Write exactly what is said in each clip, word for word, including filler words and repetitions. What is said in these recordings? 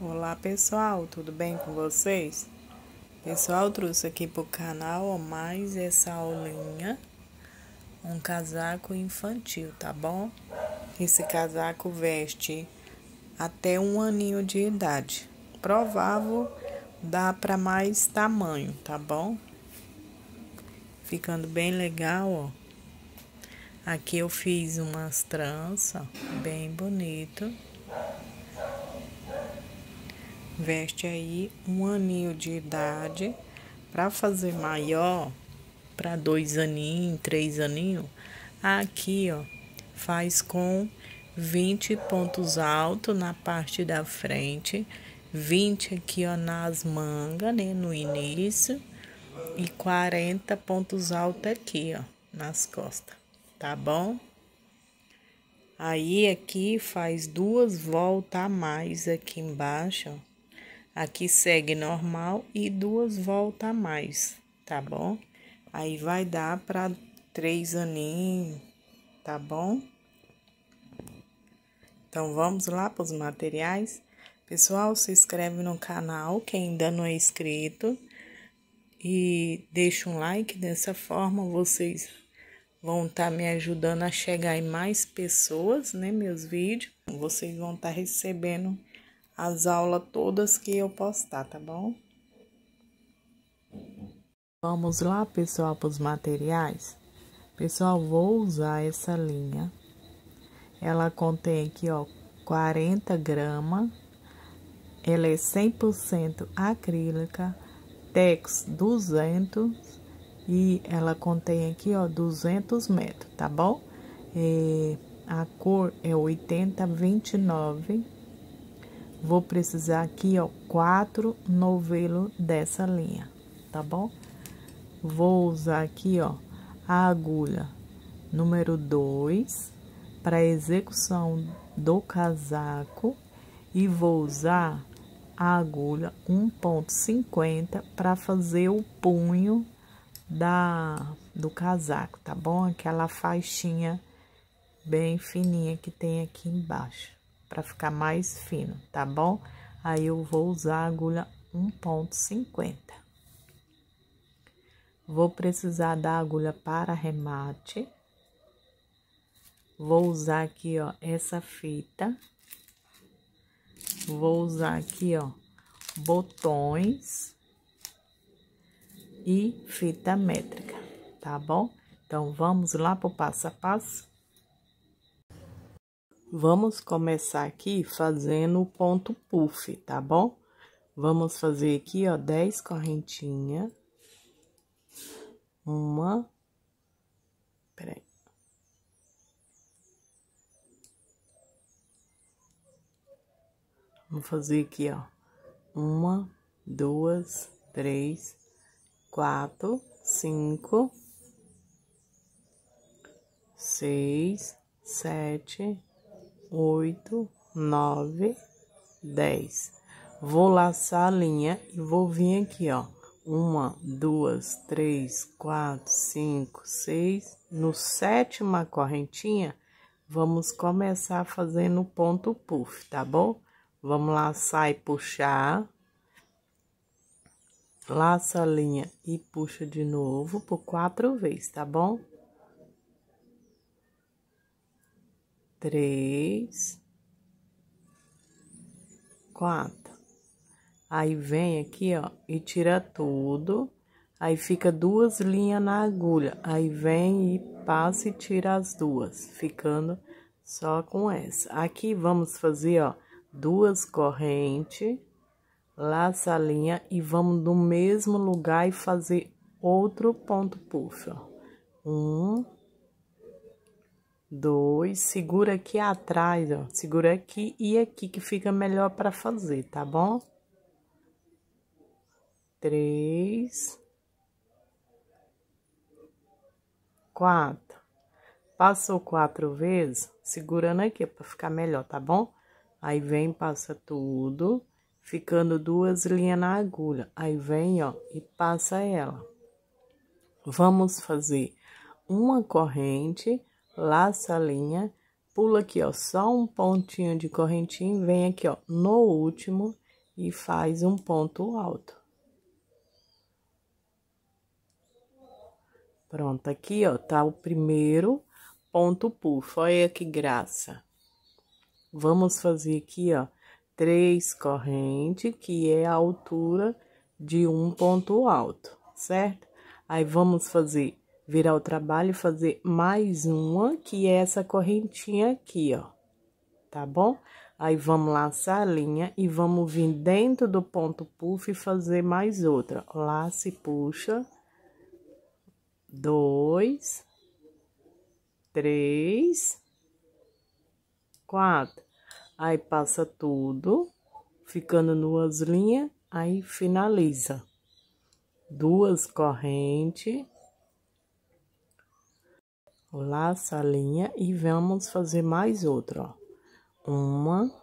Olá pessoal, tudo bem com vocês? Pessoal, trouxe aqui pro canal ó, mais essa aulinha, um casaco infantil, tá bom? Esse casaco veste até um aninho de idade, provável dá para mais tamanho, tá bom? Ficando bem legal, ó. Aqui eu fiz umas tranças, bem bonito. Veste aí um aninho de idade. Para fazer maior, para dois aninhos, três aninhos, aqui, ó, faz com vinte pontos altos na parte da frente, vinte aqui, ó, nas mangas, né, no início, e quarenta pontos altos aqui, ó, nas costas, tá bom? Aí, aqui faz duas voltas a mais aqui embaixo, ó. Aqui segue normal e duas voltas a mais, tá bom? Aí vai dar para três aninhos, tá bom? Então, vamos lá para os materiais. Pessoal, se inscreve no canal, quem ainda não é inscrito. E deixa um like, dessa forma vocês vão estar me ajudando a chegar em mais pessoas, né, meus vídeos. Vocês vão estar recebendo as aulas todas que eu postar, tá bom? Vamos lá, pessoal, para os materiais. Pessoal, vou usar essa linha. Ela contém aqui, ó, quarenta gramas. Ela é cem por cento acrílica, Tex duzentos. E ela contém aqui, ó, duzentos metros, tá bom? É, a cor é oitenta vinte e nove. Vou precisar aqui, ó, quatro novelos dessa linha, tá bom? Vou usar aqui, ó, a agulha número dois para execução do casaco e vou usar a agulha um ponto cinquenta para fazer o punho da do casaco, tá bom? Aquela faixinha bem fininha que tem aqui embaixo, para ficar mais fino, tá bom? Aí eu vou usar a agulha um ponto cinquenta. Vou precisar da agulha para remate. Vou usar aqui, ó, essa fita. Vou usar aqui, ó, botões e fita métrica, tá bom? Então, vamos lá pro passo a passo. Vamos começar aqui fazendo o ponto puff, tá bom? Vamos fazer aqui, ó, dez correntinhas. Uma. Peraí. Vamos fazer aqui, ó. Uma, duas, três, quatro, cinco, seis, sete, oito, nove, dez. Vou laçar a linha e vou vir aqui, ó. Uma, duas, três, quatro, cinco, seis. No sétima correntinha, vamos começar fazendo o ponto puff, tá bom? Vamos laçar e puxar. Laça a linha e puxa de novo por quatro vezes, tá bom? Três, quatro. Aí, vem aqui, ó, e tira tudo. Aí, fica duas linhas na agulha. Aí, vem e passa e tira as duas, ficando só com essa. Aqui, vamos fazer, ó, duas correntes, laça a linha e vamos no mesmo lugar e fazer outro ponto puff, ó. Um, dois, segura aqui atrás, ó, segura aqui e aqui que fica melhor para fazer, tá bom? Três, quatro. Passou quatro vezes, segurando aqui para ficar melhor, tá bom? Aí, vem, passa tudo, ficando duas linhas na agulha. Aí, vem, ó, e passa ela. Vamos fazer uma corrente, laça a linha, pula aqui, ó, só um pontinho de correntinha, vem aqui, ó, no último e faz um ponto alto. Pronto, aqui, ó, tá o primeiro ponto puff, olha que graça. Vamos fazer aqui, ó, três correntes, que é a altura de um ponto alto, certo? Aí, vamos fazer, virar o trabalho e fazer mais uma, que é essa correntinha aqui, ó, tá bom? Aí, vamos laçar a linha e vamos vir dentro do ponto puff e fazer mais outra. Laça e puxa. Dois, três, quatro. Aí, passa tudo, ficando duas linhas, aí finaliza. Duas correntes. Laça a linha e vamos fazer mais outra, ó. Uma,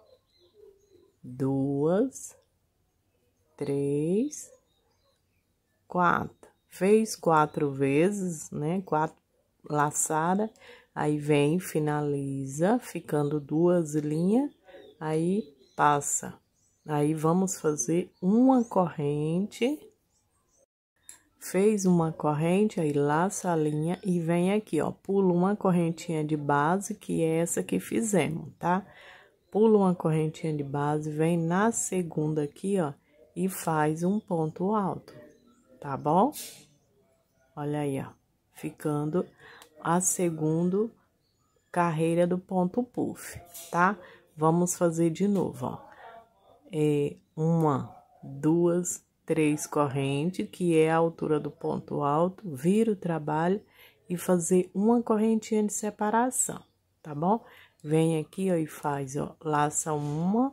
duas, três, quatro. Fez quatro vezes, né? Quatro laçadas, aí vem, finaliza, ficando duas linhas, aí passa. Aí, vamos fazer uma corrente. Fez uma corrente, aí laça a linha e vem aqui, ó, pula uma correntinha de base, que é essa que fizemos, tá? Pula uma correntinha de base, vem na segunda aqui, ó, e faz um ponto alto, tá bom? Olha aí, ó, ficando a segunda carreira do ponto puff, tá? Vamos fazer de novo, ó. É uma, duas, três correntes, que é a altura do ponto alto, vira o trabalho e fazer uma correntinha de separação, tá bom? Vem aqui, ó, e faz, ó, laça uma,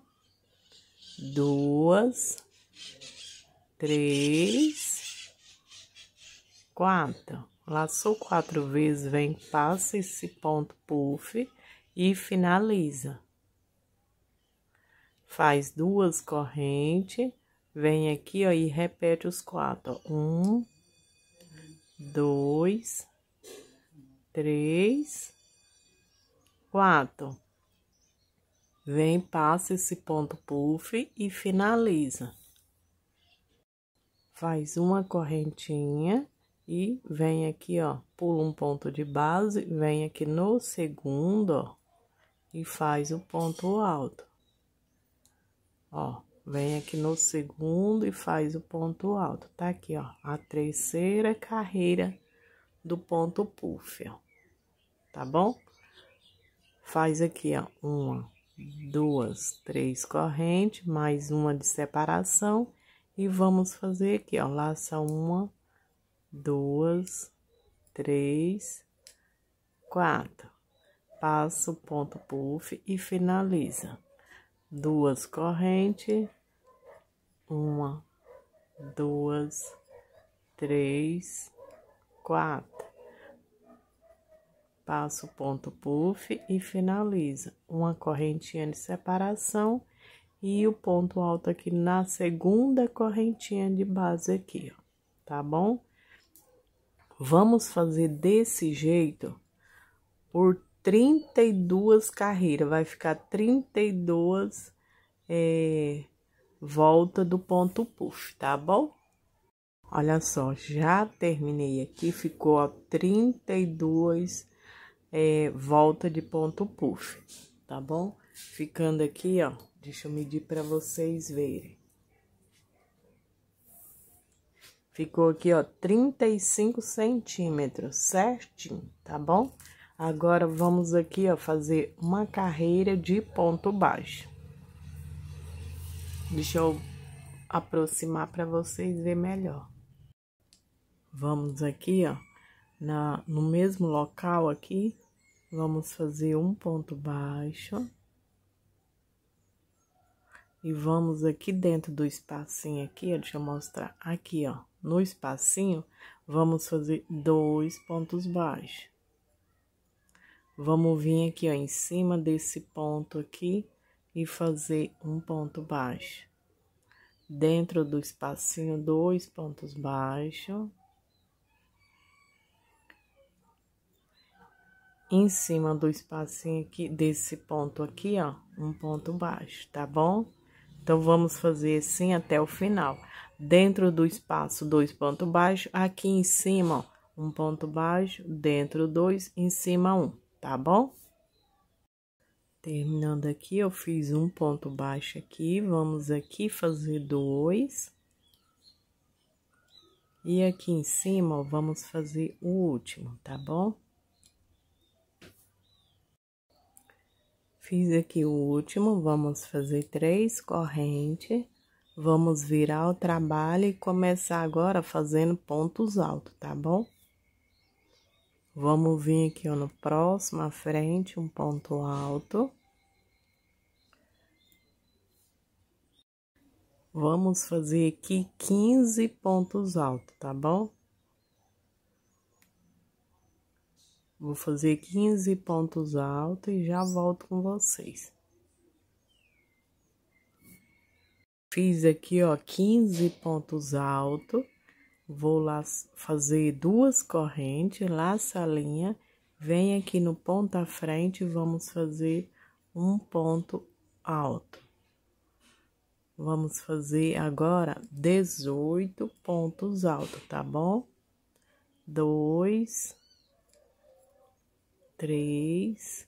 duas, três, quatro. Laçou quatro vezes, vem, passa esse ponto puff e finaliza. Faz duas correntes, vem aqui, ó, e repete os quatro, ó. Um, dois, três, quatro. Vem, passa esse ponto puff e finaliza. Faz uma correntinha e vem aqui, ó, pula um ponto de base, vem aqui no segundo, ó, e faz o ponto alto. Ó, vem aqui no segundo e faz o ponto alto. Tá aqui, ó, a terceira carreira do ponto puff, ó. Tá bom? Faz aqui, ó, uma, duas, três correntes, mais uma de separação. E vamos fazer aqui, ó, laça uma, duas, três, quatro. Passa o ponto puff e finaliza. Duas correntes, uma, duas, três, quatro. Passa o ponto puff e finaliza. Uma correntinha de separação e o ponto alto aqui na segunda correntinha de base aqui, ó, tá bom? Vamos fazer desse jeito por trinta e duas carreiras, vai ficar trinta e duas é, volta do ponto puff, tá bom? Olha só, já terminei aqui, ficou, ó, trinta e duas é, volta de ponto puff, tá bom? Ficando aqui, ó, deixa eu medir pra vocês verem. Ficou aqui, ó, trinta e cinco centímetros, certinho, tá bom? Agora, vamos aqui, ó, fazer uma carreira de ponto baixo. Deixa eu aproximar para vocês verem melhor. Vamos aqui, ó, na, no mesmo local aqui, vamos fazer um ponto baixo. E vamos aqui dentro do espacinho aqui, ó, deixa eu mostrar. Aqui, ó, no espacinho, vamos fazer dois pontos baixos. Vamos vir aqui, ó, em cima desse ponto aqui e fazer um ponto baixo. Dentro do espacinho, dois pontos baixos. Em cima do espacinho aqui, desse ponto aqui, ó, um ponto baixo, tá bom? Então, vamos fazer assim até o final. Dentro do espaço, dois pontos baixos, aqui em cima, ó, um ponto baixo, dentro dois, em cima um, tá bom? Terminando aqui, eu fiz um ponto baixo aqui, vamos aqui fazer dois. E aqui em cima, ó, vamos fazer o último, tá bom? Fiz aqui o último, vamos fazer três correntes, vamos virar o trabalho e começar agora fazendo pontos altos, tá bom? Vamos vir aqui, ó, no próximo, à frente, um ponto alto. Vamos fazer aqui quinze pontos altos, tá bom? Vou fazer quinze pontos altos e já volto com vocês. Fiz aqui, ó, quinze pontos altos. Vou lá fazer duas correntes, laça a linha, vem aqui no ponto à frente e vamos fazer um ponto alto. Vamos fazer agora dezoito pontos altos, tá bom? Dois, três,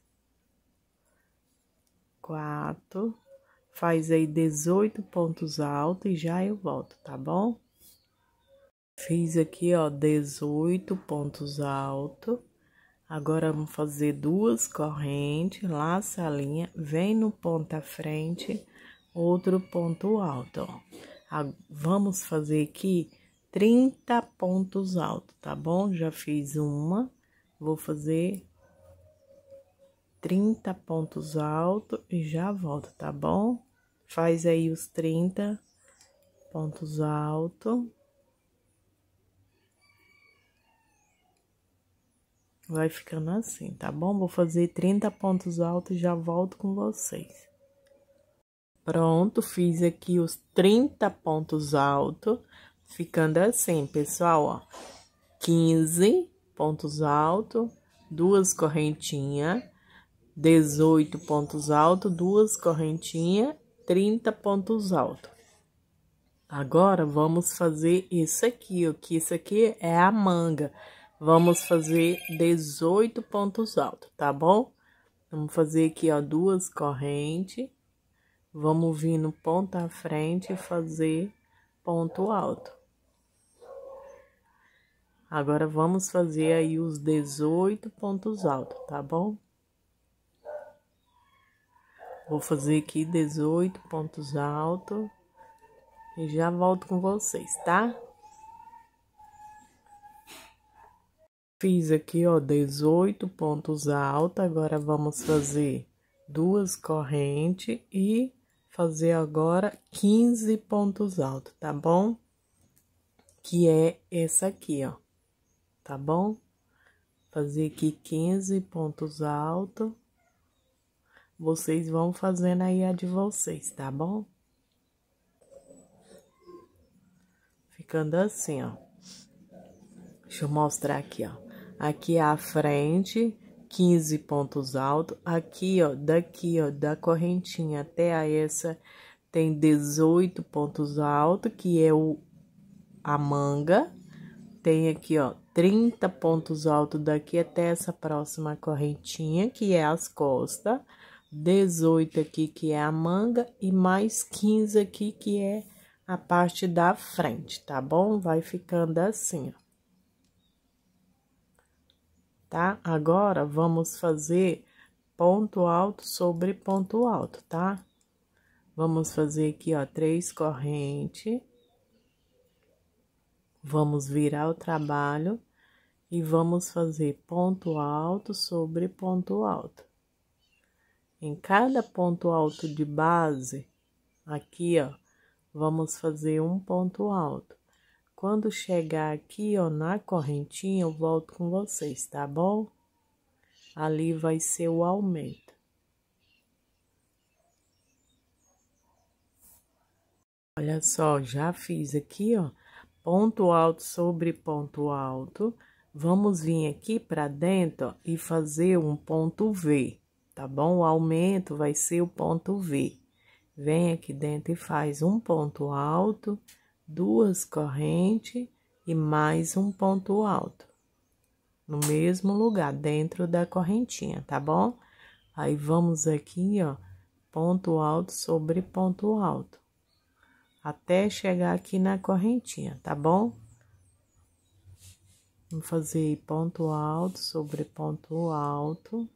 quatro, faz aí dezoito pontos altos e já eu volto, tá bom? Fiz aqui, ó, dezoito pontos altos. Agora, vamos fazer duas correntes, laça a linha, vem no ponto à frente, outro ponto alto, ó. Vamos fazer aqui trinta pontos altos, tá bom? Já fiz uma, vou fazer trinta pontos altos e já volto, tá bom? Faz aí os trinta pontos altos. Vai ficando assim, tá bom? Vou fazer trinta pontos altos e já volto com vocês. Pronto, fiz aqui os trinta pontos altos, ficando assim, pessoal, ó. quinze pontos altos, duas correntinhas, dezoito pontos altos, duas correntinhas, trinta pontos altos. Agora, vamos fazer isso aqui, ó, que isso aqui é a manga. Vamos fazer dezoito pontos altos, tá bom? Vamos fazer aqui, ó, duas correntes. Vamos vir no ponto à frente e fazer ponto alto. Agora, vamos fazer aí os dezoito pontos altos, tá bom? Vou fazer aqui dezoito pontos altos e já volto com vocês, tá? Fiz aqui, ó, dezoito pontos altos, agora vamos fazer duas correntes e fazer agora quinze pontos altos, tá bom? Que é essa aqui, ó, tá bom? Fazer aqui quinze pontos altos. Vocês vão fazendo aí a de vocês, tá bom? Ficando assim, ó. Deixa eu mostrar aqui, ó. Aqui à frente, quinze pontos altos. Aqui, ó, daqui, ó, da correntinha até a essa, tem dezoito pontos altos, que é o, a manga. Tem aqui, ó, trinta pontos altos daqui até essa próxima correntinha, que é as costas. dezoito aqui, que é a manga, e mais quinze aqui, que é a parte da frente, tá bom? Vai ficando assim, ó. Tá? Agora, vamos fazer ponto alto sobre ponto alto, tá? Vamos fazer aqui, ó, três correntes. Vamos virar o trabalho e vamos fazer ponto alto sobre ponto alto. Em cada ponto alto de base, aqui, ó, vamos fazer um ponto alto. Quando chegar aqui, ó, na correntinha, eu volto com vocês, tá bom? Ali vai ser o aumento. Olha só, já fiz aqui, ó, ponto alto sobre ponto alto. Vamos vir aqui pra dentro, ó, e fazer um ponto V, tá bom? O aumento vai ser o ponto V. vem aqui dentro e faz um ponto alto, duas correntes e mais um ponto alto. No mesmo lugar, dentro da correntinha, tá bom? Aí, vamos aqui, ó, ponto alto sobre ponto alto. Até chegar aqui na correntinha, tá bom? Vamos fazer ponto alto sobre ponto alto.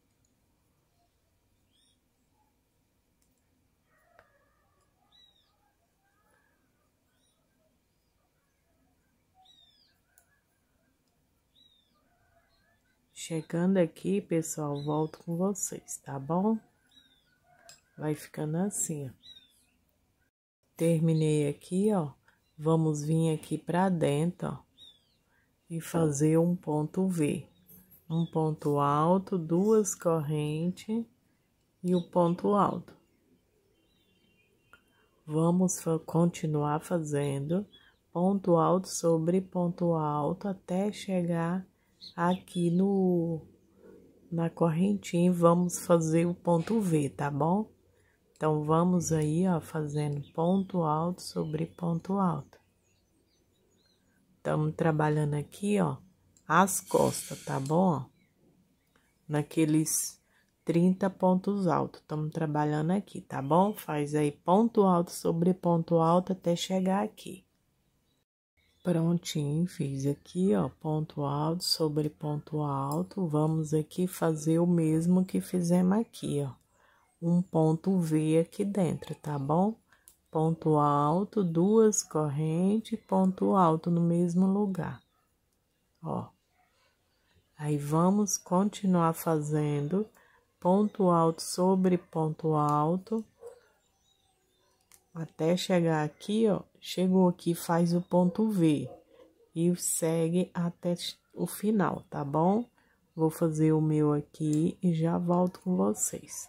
Chegando aqui, pessoal, volto com vocês, tá bom? Vai ficando assim, ó. Terminei aqui, ó. Vamos vir aqui pra dentro, ó. E fazer um ponto V. Um ponto alto, duas correntes e o ponto alto. Vamos fa- continuar fazendo ponto alto sobre ponto alto até chegar aqui no na correntinha e vamos fazer o ponto V, tá bom? Então, vamos aí, ó, fazendo ponto alto sobre ponto alto. Estamos trabalhando aqui, ó, as costas, tá bom? Naqueles trinta pontos altos, estamos trabalhando aqui, tá bom? Faz aí ponto alto sobre ponto alto até chegar aqui. Prontinho, fiz aqui, ó, ponto alto sobre ponto alto. Vamos aqui fazer o mesmo que fizemos aqui, ó. Um ponto V aqui dentro, tá bom? Ponto alto, duas correntes, ponto alto no mesmo lugar, ó. Aí, vamos continuar fazendo ponto alto sobre ponto alto, até chegar aqui, ó. Chegou aqui, faz o ponto V e segue até o final, tá bom? Vou fazer o meu aqui e já volto com vocês.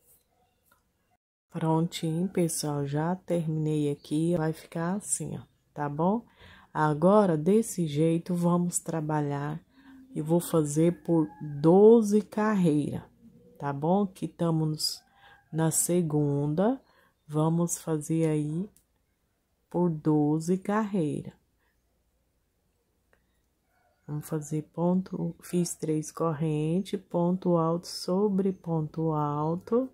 Prontinho, pessoal, já terminei aqui, vai ficar assim, ó, tá bom? Agora, desse jeito, vamos trabalhar e vou fazer por doze carreiras, tá bom? Que estamos na segunda, vamos fazer aí por doze carreiras. Vamos fazer ponto, fiz três correntes, ponto alto sobre ponto alto.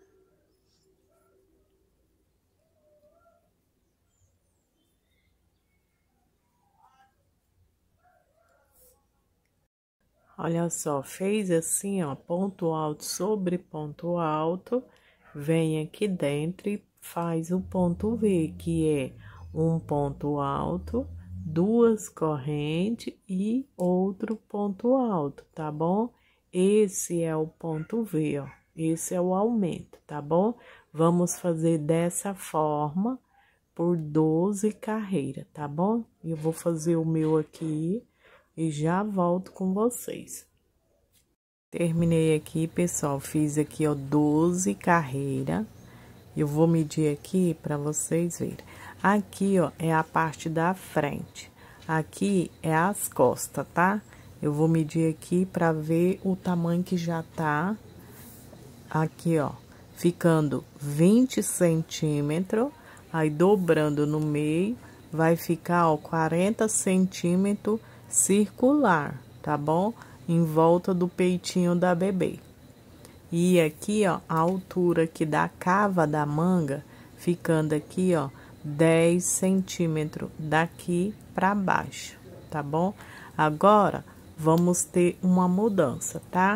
Olha só, fez assim, ó, ponto alto sobre ponto alto, vem aqui dentro e faz o ponto V, que é um ponto alto, duas correntes e outro ponto alto, tá bom? Esse é o ponto V, ó, esse é o aumento, tá bom? Vamos fazer dessa forma por doze carreiras, tá bom? Eu vou fazer o meu aqui e já volto com vocês. Terminei aqui, pessoal, fiz aqui, ó, doze carreiras. Eu vou medir aqui para vocês verem. Aqui, ó, é a parte da frente. Aqui é as costas, tá? Eu vou medir aqui para ver o tamanho que já tá. Aqui, ó, ficando vinte centímetros. Aí, dobrando no meio, vai ficar, ó, quarenta centímetros circular, tá bom? Em volta do peitinho da bebê. E aqui, ó, a altura aqui da cava da manga, ficando aqui, ó, dez centímetros daqui pra baixo, tá bom? Agora, vamos ter uma mudança, tá?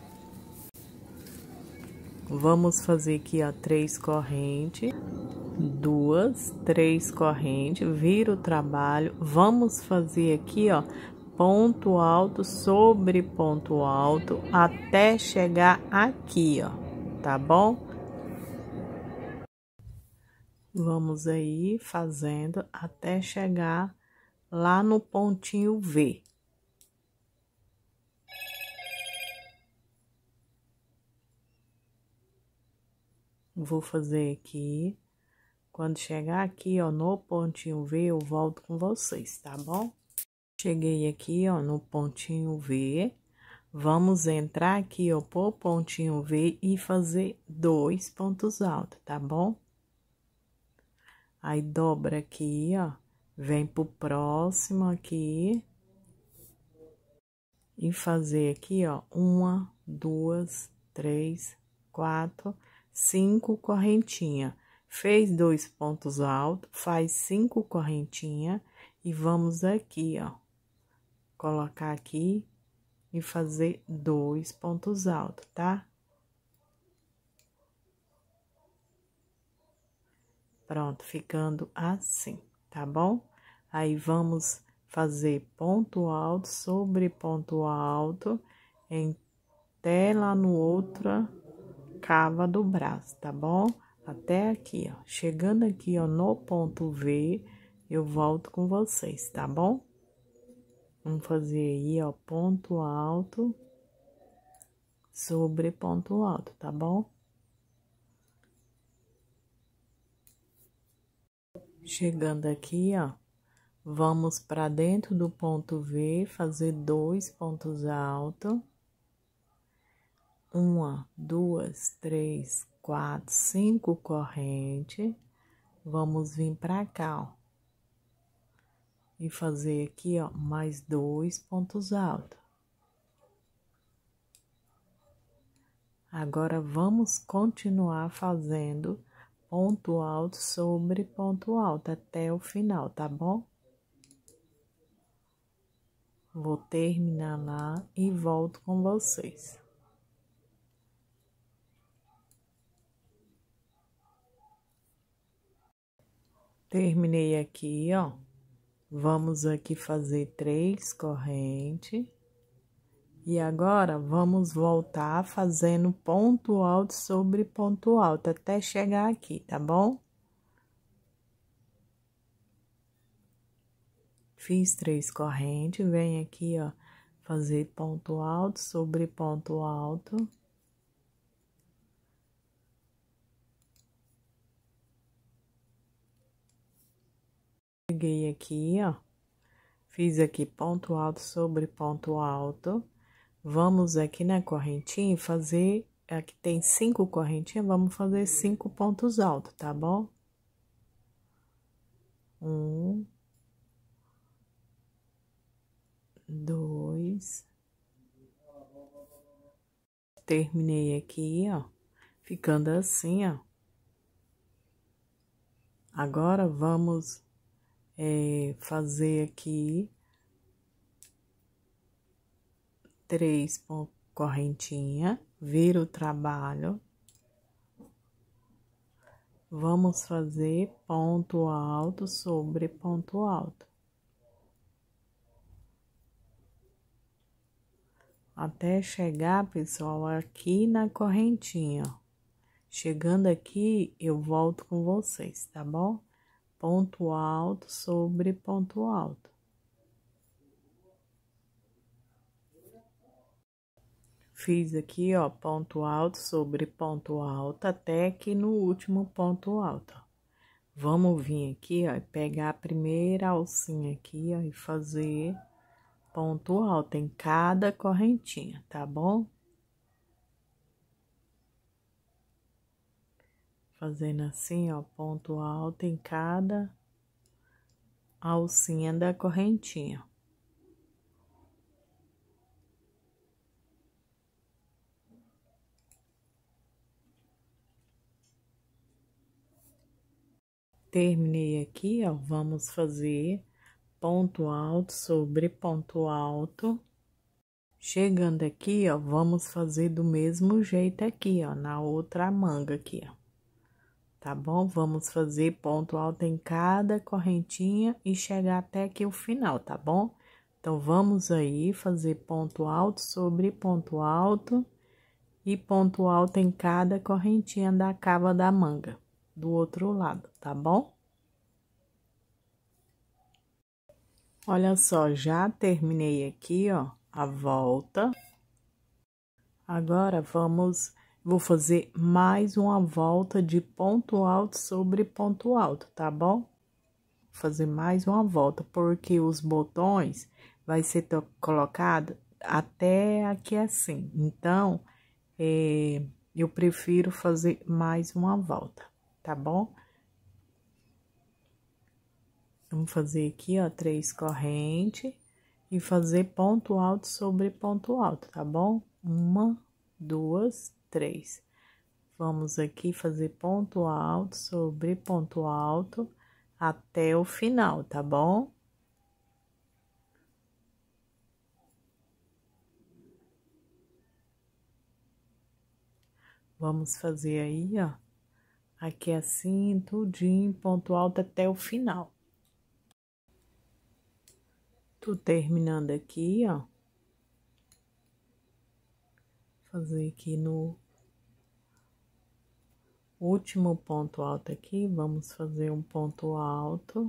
Vamos fazer aqui, ó, três correntes, duas, três correntes, vira o trabalho. Vamos fazer aqui, ó, ponto alto sobre ponto alto até chegar aqui, ó, tá bom? Vamos aí fazendo até chegar lá no pontinho V. Vou fazer aqui. Quando chegar aqui, ó, no pontinho V, eu volto com vocês, tá bom? Cheguei aqui, ó, no pontinho V. Vamos entrar aqui, ó, por pontinho V e fazer dois pontos altos, tá bom? Aí, dobra aqui, ó, vem pro próximo aqui. E fazer aqui, ó, uma, duas, três, quatro, cinco correntinha. Fez dois pontos altos, faz cinco correntinha e vamos aqui, ó, colocar aqui e fazer dois pontos altos, tá? Pronto, ficando assim, tá bom? Aí, vamos fazer ponto alto sobre ponto alto em até lá no outra cava do braço, tá bom? Até aqui, ó. Chegando aqui, ó, no ponto V, eu volto com vocês, tá bom? Vamos fazer aí, ó, ponto alto sobre ponto alto, tá bom? Chegando aqui, ó, vamos para dentro do ponto V, fazer dois pontos altos. Uma, duas, três, quatro, cinco correntes. Vamos vir pra cá, ó. E fazer aqui, ó, mais dois pontos altos. Agora, vamos continuar fazendo ponto alto sobre ponto alto até o final, tá bom? Vou terminar lá e volto com vocês. Terminei aqui, ó. Vamos aqui fazer três correntes. E agora, vamos voltar fazendo ponto alto sobre ponto alto, até chegar aqui, tá bom? Fiz três correntes, vem aqui, ó, fazer ponto alto sobre ponto alto. Cheguei aqui, ó, fiz aqui ponto alto sobre ponto alto. Vamos aqui na correntinha fazer, aqui tem cinco correntinhas, vamos fazer cinco pontos altos, tá bom? Um, dois, terminei aqui, ó, ficando assim, ó. Agora, vamos é, fazer aqui três correntinha, vira o trabalho. Vamos fazer ponto alto sobre ponto alto. Até chegar, pessoal, aqui na correntinha, ó. Chegando aqui, eu volto com vocês, tá bom? Ponto alto sobre ponto alto. Fiz aqui, ó, ponto alto sobre ponto alto, até aqui no último ponto alto, ó. Vamos vir aqui, ó, e pegar a primeira alcinha aqui, ó, e fazer ponto alto em cada correntinha, tá bom? Fazendo assim, ó, ponto alto em cada alcinha da correntinha. Terminei aqui, ó, vamos fazer ponto alto sobre ponto alto. Chegando aqui, ó, vamos fazer do mesmo jeito aqui, ó, na outra manga aqui, ó. Tá bom? Vamos fazer ponto alto em cada correntinha e chegar até aqui o final, tá bom? Então, vamos aí fazer ponto alto sobre ponto alto e ponto alto em cada correntinha da cava da manga, do outro lado, tá bom? Olha só, já terminei aqui, ó, a volta. Agora, vamos, vou fazer mais uma volta de ponto alto sobre ponto alto, tá bom? Fazer mais uma volta, porque os botões vai ser colocado até aqui assim. Então, é, eu prefiro fazer mais uma volta, tá bom? Vamos fazer aqui, ó, três correntes e fazer ponto alto sobre ponto alto, tá bom? Uma, duas, três. Vamos aqui fazer ponto alto sobre ponto alto até o final, tá bom? Vamos fazer aí, ó, aqui assim, tudinho, ponto alto até o final. Tô terminando aqui, ó. Fazer aqui no último ponto alto aqui, vamos fazer um ponto alto.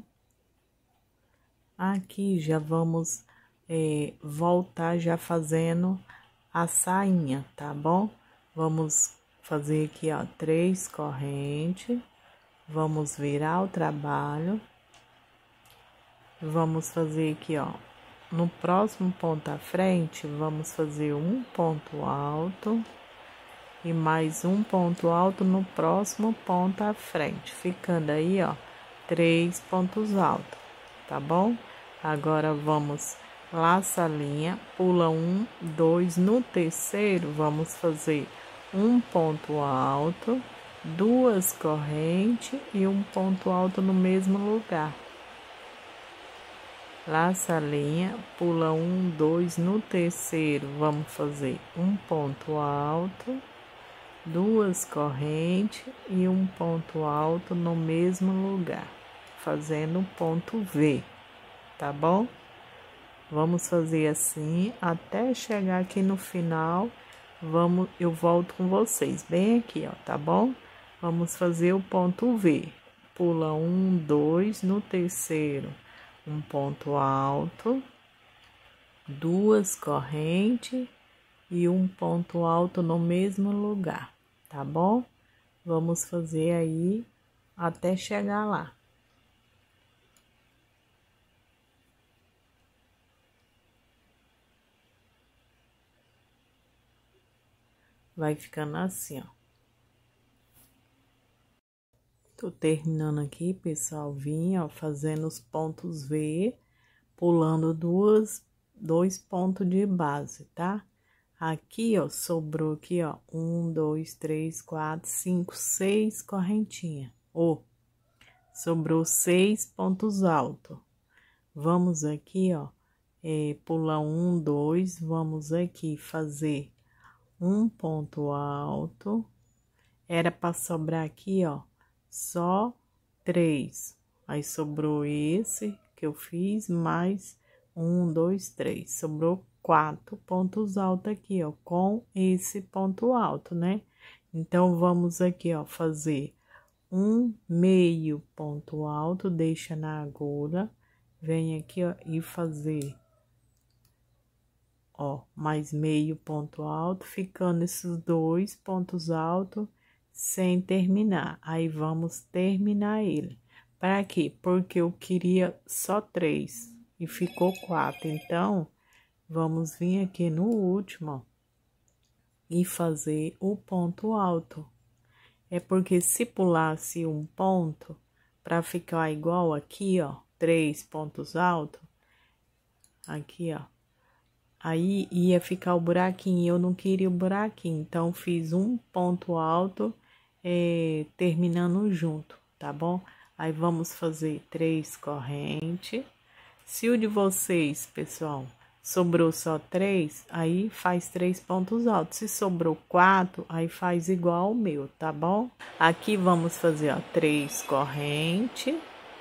Aqui já vamos é, voltar já fazendo a sainha, tá bom? Vamos fazer aqui, ó, três correntes, vamos virar o trabalho, vamos fazer aqui, ó, no próximo ponto à frente, vamos fazer um ponto alto e mais um ponto alto no próximo ponto à frente, ficando aí, ó, três pontos altos, tá bom? Agora, vamos laçar a linha, pula um, dois, no terceiro, vamos fazer um ponto alto, duas correntes e um ponto alto no mesmo lugar. Laça a linha, pula um, dois, no terceiro, vamos fazer um ponto alto, duas correntes e um ponto alto no mesmo lugar, fazendo ponto V, tá bom? Vamos fazer assim até chegar aqui no final. Vamos, eu volto com vocês, bem aqui, ó, tá bom? Vamos fazer o ponto V. Pula um, dois, no terceiro, um ponto alto, duas correntes e um ponto alto no mesmo lugar, tá bom? Vamos fazer aí até chegar lá. Vai ficando assim, ó. Tô terminando aqui, pessoal, vim, ó, fazendo os pontos V, pulando duas, dois pontos de base, tá? Aqui, ó, sobrou aqui, ó, um, dois, três, quatro, cinco, seis correntinhas. Ó, sobrou seis pontos altos. Vamos aqui, ó, é, pular um, dois, vamos aqui fazer um ponto alto. Era para sobrar aqui, ó, só três. Aí sobrou esse que eu fiz, mais um, dois, três. Sobrou quatro pontos altos aqui, ó, com esse ponto alto, né? Então, vamos aqui, ó, fazer um meio ponto alto, deixa na agulha, vem aqui, ó, e fazer, ó, mais meio ponto alto, ficando esses dois pontos altos sem terminar. Aí, vamos terminar ele. Para quê? Porque eu queria só três e ficou quatro. Então, vamos vir aqui no último, ó, e fazer o ponto alto. É porque se pulasse um ponto, para ficar igual aqui, ó, três pontos altos, aqui, ó, aí ia ficar o buraquinho, eu não queria o buraquinho, então fiz um ponto alto, é, terminando junto, tá bom? Aí, vamos fazer três correntes. Se o de vocês, pessoal, sobrou só três, aí faz três pontos altos. Se sobrou quatro, aí faz igual ao meu, tá bom? Aqui, vamos fazer, ó, três correntes.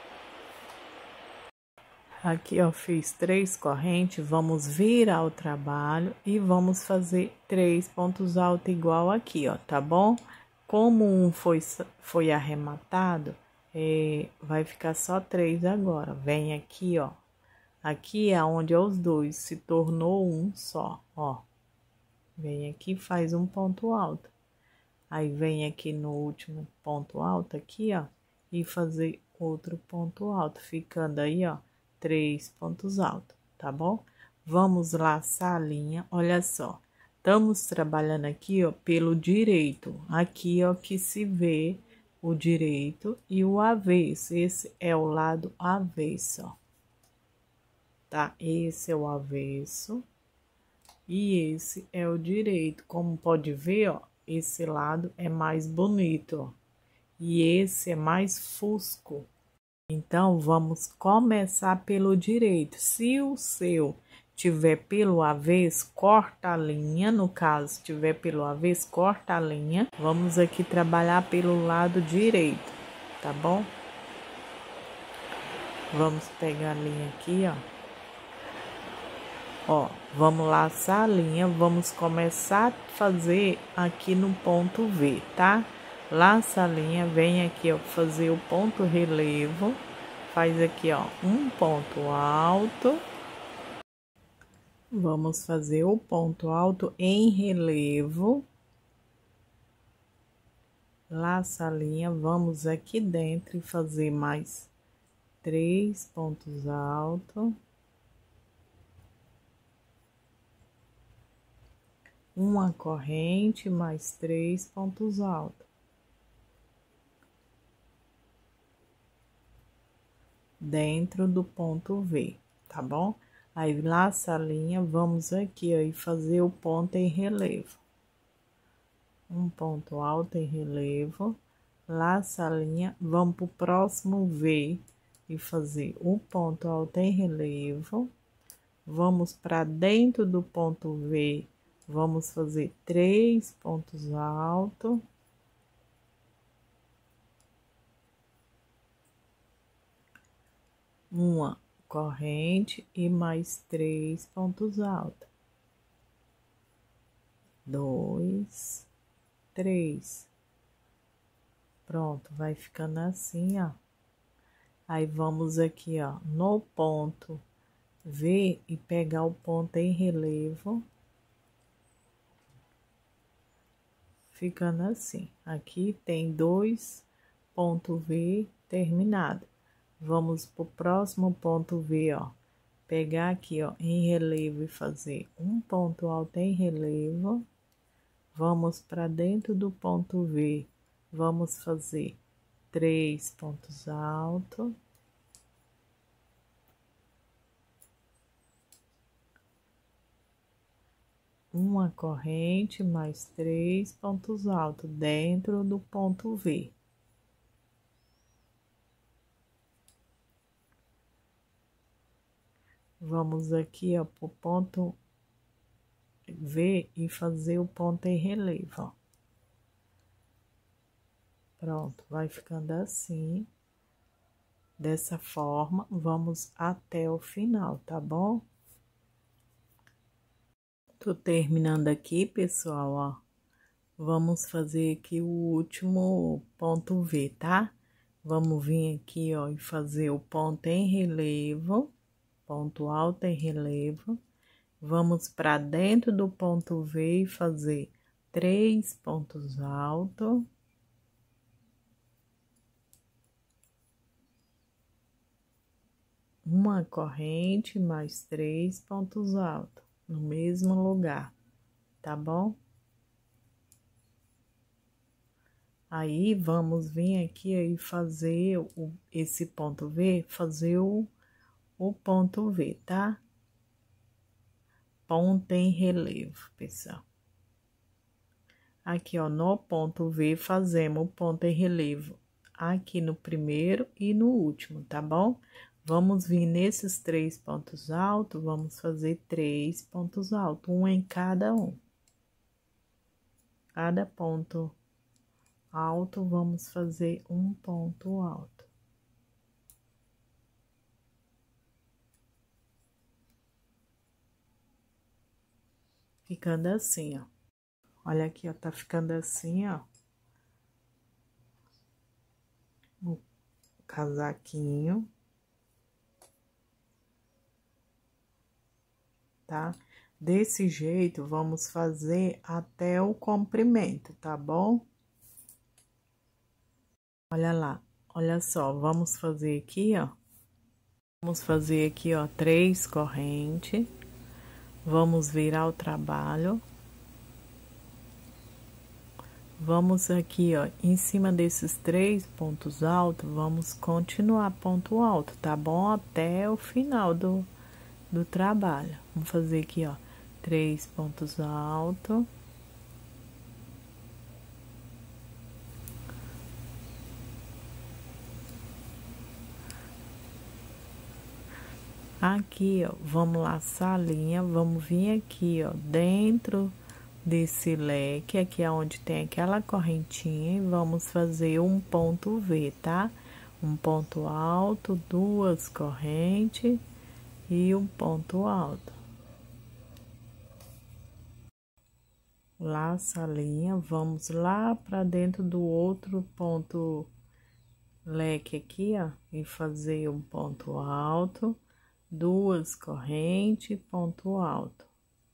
Aqui, ó, fiz três correntes, vamos virar o trabalho e vamos fazer três pontos altos igual aqui, ó, tá bom? Como um foi, foi arrematado, é, vai ficar só três agora. Vem aqui, ó, aqui é onde é os dois, se tornou um só, ó. Vem aqui, faz um ponto alto. Aí, vem aqui no último ponto alto aqui, ó, e fazer outro ponto alto, ficando aí, ó, três pontos altos, tá bom? Vamos laçar a linha, olha só. Estamos trabalhando aqui, ó, pelo direito. Aqui, ó, que se vê o direito e o avesso. Esse é o lado avesso, ó. Tá? Esse é o avesso e esse é o direito. Como pode ver, ó, esse lado é mais bonito, ó, e esse é mais fusco. Então, vamos começar pelo direito. Se o seu tiver pelo avesso, corta a linha. No caso, tiver pelo avesso, corta a linha. Vamos aqui trabalhar pelo lado direito, tá bom? Vamos pegar a linha aqui, ó. Ó, vamos laçar a linha, vamos começar a fazer aqui no ponto V, tá? Laça a linha, vem aqui, ó, fazer o ponto relevo. Faz aqui, ó, um ponto alto. Vamos fazer o ponto alto em relevo. Laça a linha, vamos aqui dentro e fazer mais três pontos altos. Uma corrente, mais três pontos altos. Dentro do ponto V, tá bom? Aí, laça a linha, vamos aqui, ó, e fazer o ponto em relevo. Um ponto alto em relevo, laça a linha, vamos pro próximo V e fazer o ponto alto em relevo. Vamos para dentro do ponto V, vamos fazer três pontos altos. Uma corrente e mais três pontos altos. Dois, três. Pronto, vai ficando assim, ó. Aí, vamos aqui, ó, no ponto V e pegar o ponto em relevo. Ficando assim. Aqui tem dois pontos V terminado. Vamos pro próximo ponto V, ó. Pegar aqui, ó, em relevo e fazer um ponto alto em relevo. Vamos para dentro do ponto V. Vamos fazer três pontos altos. Uma corrente, mais três pontos altos dentro do ponto V. Vamos aqui, ó, pro ponto V e fazer o ponto em relevo, ó. Pronto, vai ficando assim. Dessa forma, vamos até o final, tá bom? Tô terminando aqui, pessoal, ó. Vamos fazer aqui o último ponto V, tá? Vamos vir aqui, ó, e fazer o ponto em relevo, ponto alto em relevo. Vamos para dentro do ponto V e fazer três pontos altos. Uma corrente, mais três pontos altos, no mesmo lugar, tá bom? Aí, vamos vir aqui e fazer o, esse ponto V, fazer o, o ponto V, tá? Ponto em relevo, pessoal. Aqui, ó, no ponto V, fazemos o ponto em relevo aqui no primeiro e no último, tá bom? Vamos vir nesses três pontos altos, vamos fazer três pontos altos, um em cada um. Cada ponto alto, vamos fazer um ponto alto. Ficando assim, ó. Olha aqui, ó, tá ficando assim, ó. O casaquinho. Tá? Desse jeito, vamos fazer até o comprimento, tá bom? Olha lá, olha só, vamos fazer aqui, ó. Vamos fazer aqui, ó, três correntes. Vamos virar o trabalho. Vamos aqui, ó, em cima desses três pontos altos, vamos continuar ponto alto, tá bom? Até o final do, do trabalho. Vamos fazer aqui, ó, três pontos altos. Aqui, ó, vamos laçar a linha, vamos vir aqui, ó, dentro desse leque, aqui é onde tem aquela correntinha, e vamos fazer um ponto V, tá? Um ponto alto, duas correntes e um ponto alto. Laça a linha, vamos lá para dentro do outro ponto leque aqui, ó, e fazer um ponto alto, duas correntes, ponto alto.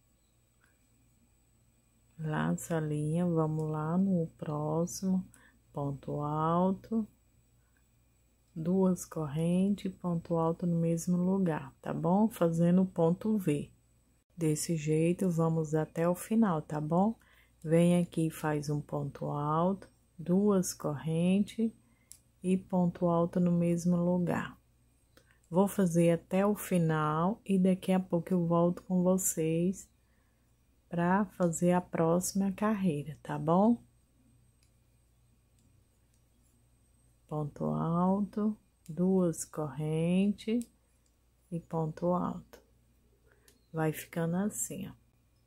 Laça a linha, vamos lá no próximo, ponto alto, duas correntes, ponto alto no mesmo lugar, tá bom? Fazendo o ponto V. Desse jeito, vamos até o final, tá bom? Vem aqui e faz um ponto alto, duas correntes e ponto alto no mesmo lugar. Vou fazer até o final e daqui a pouco eu volto com vocês para fazer a próxima carreira, tá bom? Ponto alto, duas correntes e ponto alto. Vai ficando assim, ó.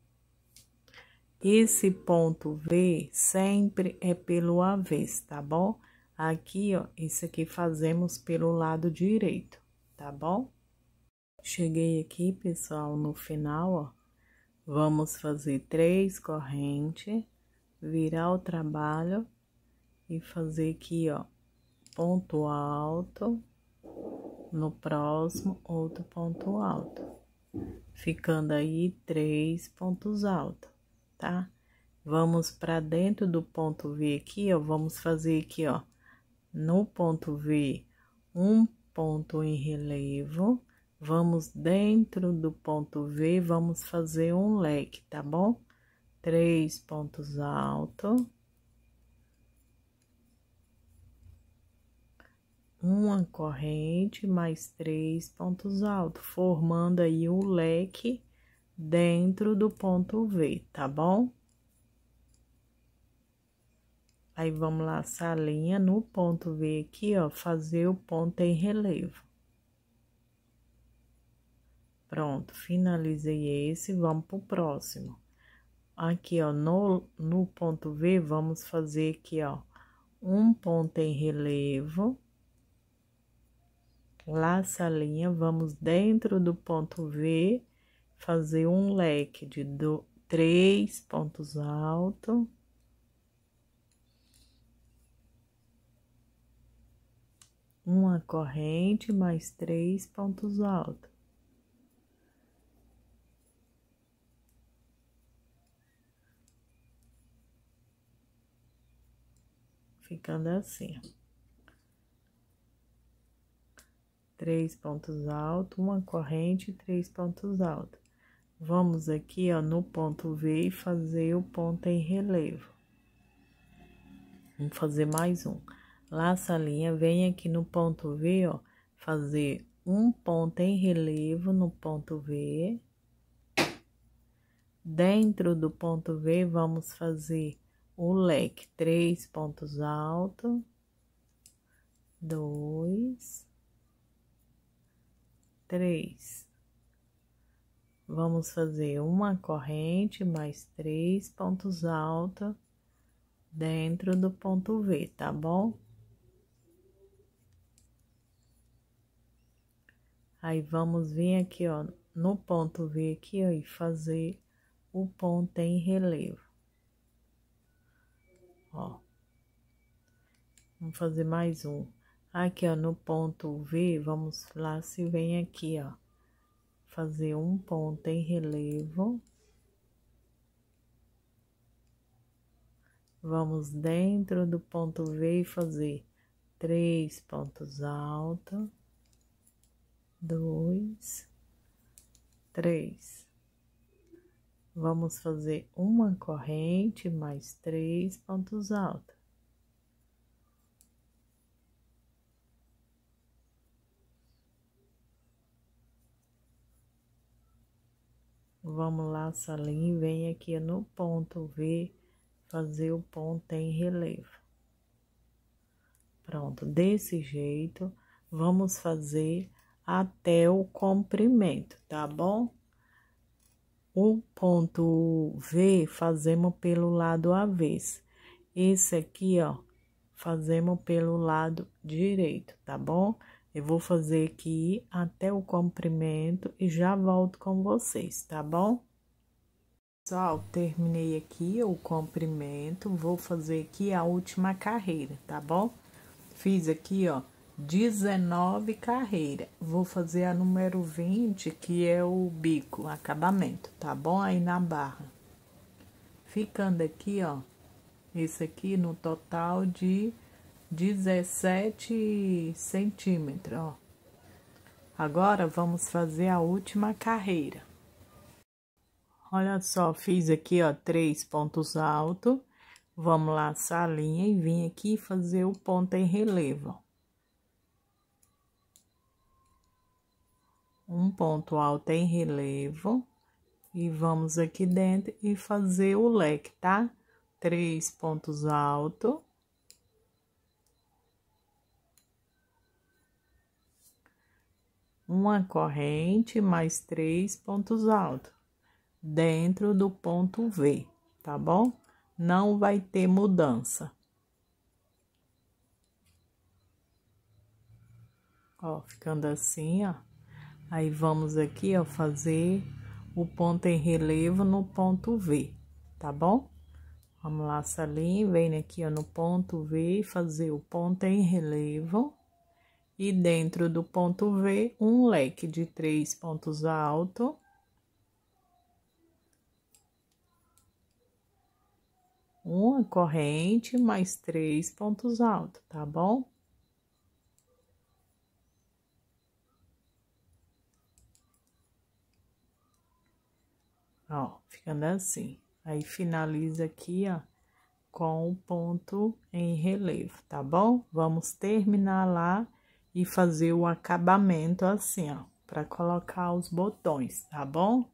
Esse ponto V sempre é pelo avesso, tá bom? Aqui, ó, isso aqui fazemos pelo lado direito, tá bom? Cheguei aqui, pessoal, no final, ó. Vamos fazer três correntes, virar o trabalho e fazer aqui, ó, ponto alto, no próximo, outro ponto alto, ficando aí três pontos altos, tá? Vamos para dentro do ponto V aqui, ó, vamos fazer aqui, ó, no ponto V, um ponto em relevo, vamos dentro do ponto V, vamos fazer um leque, tá bom? Três pontos altos. Uma corrente, mais três pontos altos, formando aí o leque dentro do ponto V, tá bom? Aí, vamos laçar a linha no ponto V aqui, ó, fazer o ponto em relevo. Pronto, finalizei esse, vamos pro próximo. Aqui, ó, no, no ponto V, vamos fazer aqui, ó, um ponto em relevo. Laça a linha, vamos dentro do ponto V, fazer um leque de do, três pontos altos. Uma corrente, mais três pontos altos. Ficando assim, ó. Três pontos altos, uma corrente e três pontos altos. Vamos aqui, ó, no ponto V e fazer o ponto em relevo. Vamos fazer mais um. Laça a linha, vem aqui no ponto V, ó, fazer um ponto em relevo no ponto V. Dentro do ponto V, vamos fazer o leque, três pontos altos, dois, três. Vamos fazer uma corrente, mais três pontos altos dentro do ponto V, tá bom? Aí, vamos vir aqui, ó, no ponto V aqui, ó, e fazer o ponto em relevo. Ó. Vamos fazer mais um. Aqui, ó, no ponto V, vamos lá, se vem aqui, ó, fazer um ponto em relevo. Vamos dentro do ponto V e fazer três pontos altos, dois, três. Vamos fazer uma corrente mais três pontos altos. Vamos laçar ali e vem aqui no ponto V, fazer o ponto em relevo. Pronto, desse jeito, vamos fazer até o comprimento, tá bom? O ponto V fazemos pelo lado avesso. Esse aqui, ó, fazemos pelo lado direito, tá bom? Eu vou fazer aqui até o comprimento e já volto com vocês, tá bom? Pessoal, terminei aqui o comprimento, vou fazer aqui a última carreira, tá bom? Fiz aqui, ó, dezenove carreiras. Vou fazer a número vinte, que é o bico, acabamento, tá bom? Aí na barra. Ficando aqui, ó, esse aqui no total de dezessete centímetros, ó. Agora, vamos fazer a última carreira. Olha só, fiz aqui, ó, três pontos altos. Vamos laçar a linha e vim aqui fazer o ponto em relevo. Um ponto alto em relevo. E vamos aqui dentro e fazer o leque, tá? Três pontos altos. Uma corrente, mais três pontos altos. Dentro do ponto V, tá bom? Não vai ter mudança. Ó, ficando assim, ó. Aí, vamos aqui, ó, fazer o ponto em relevo no ponto V, tá bom? Vamos lá, salinha, vem aqui, ó, no ponto V, fazer o ponto em relevo. E dentro do ponto V, um leque de três pontos altos. Uma corrente, mais três pontos altos, tá bom? Ó, ficando assim. Aí, finaliza aqui, ó, com o ponto em relevo, tá bom? Vamos terminar lá e fazer o acabamento assim, ó, pra colocar os botões, tá bom?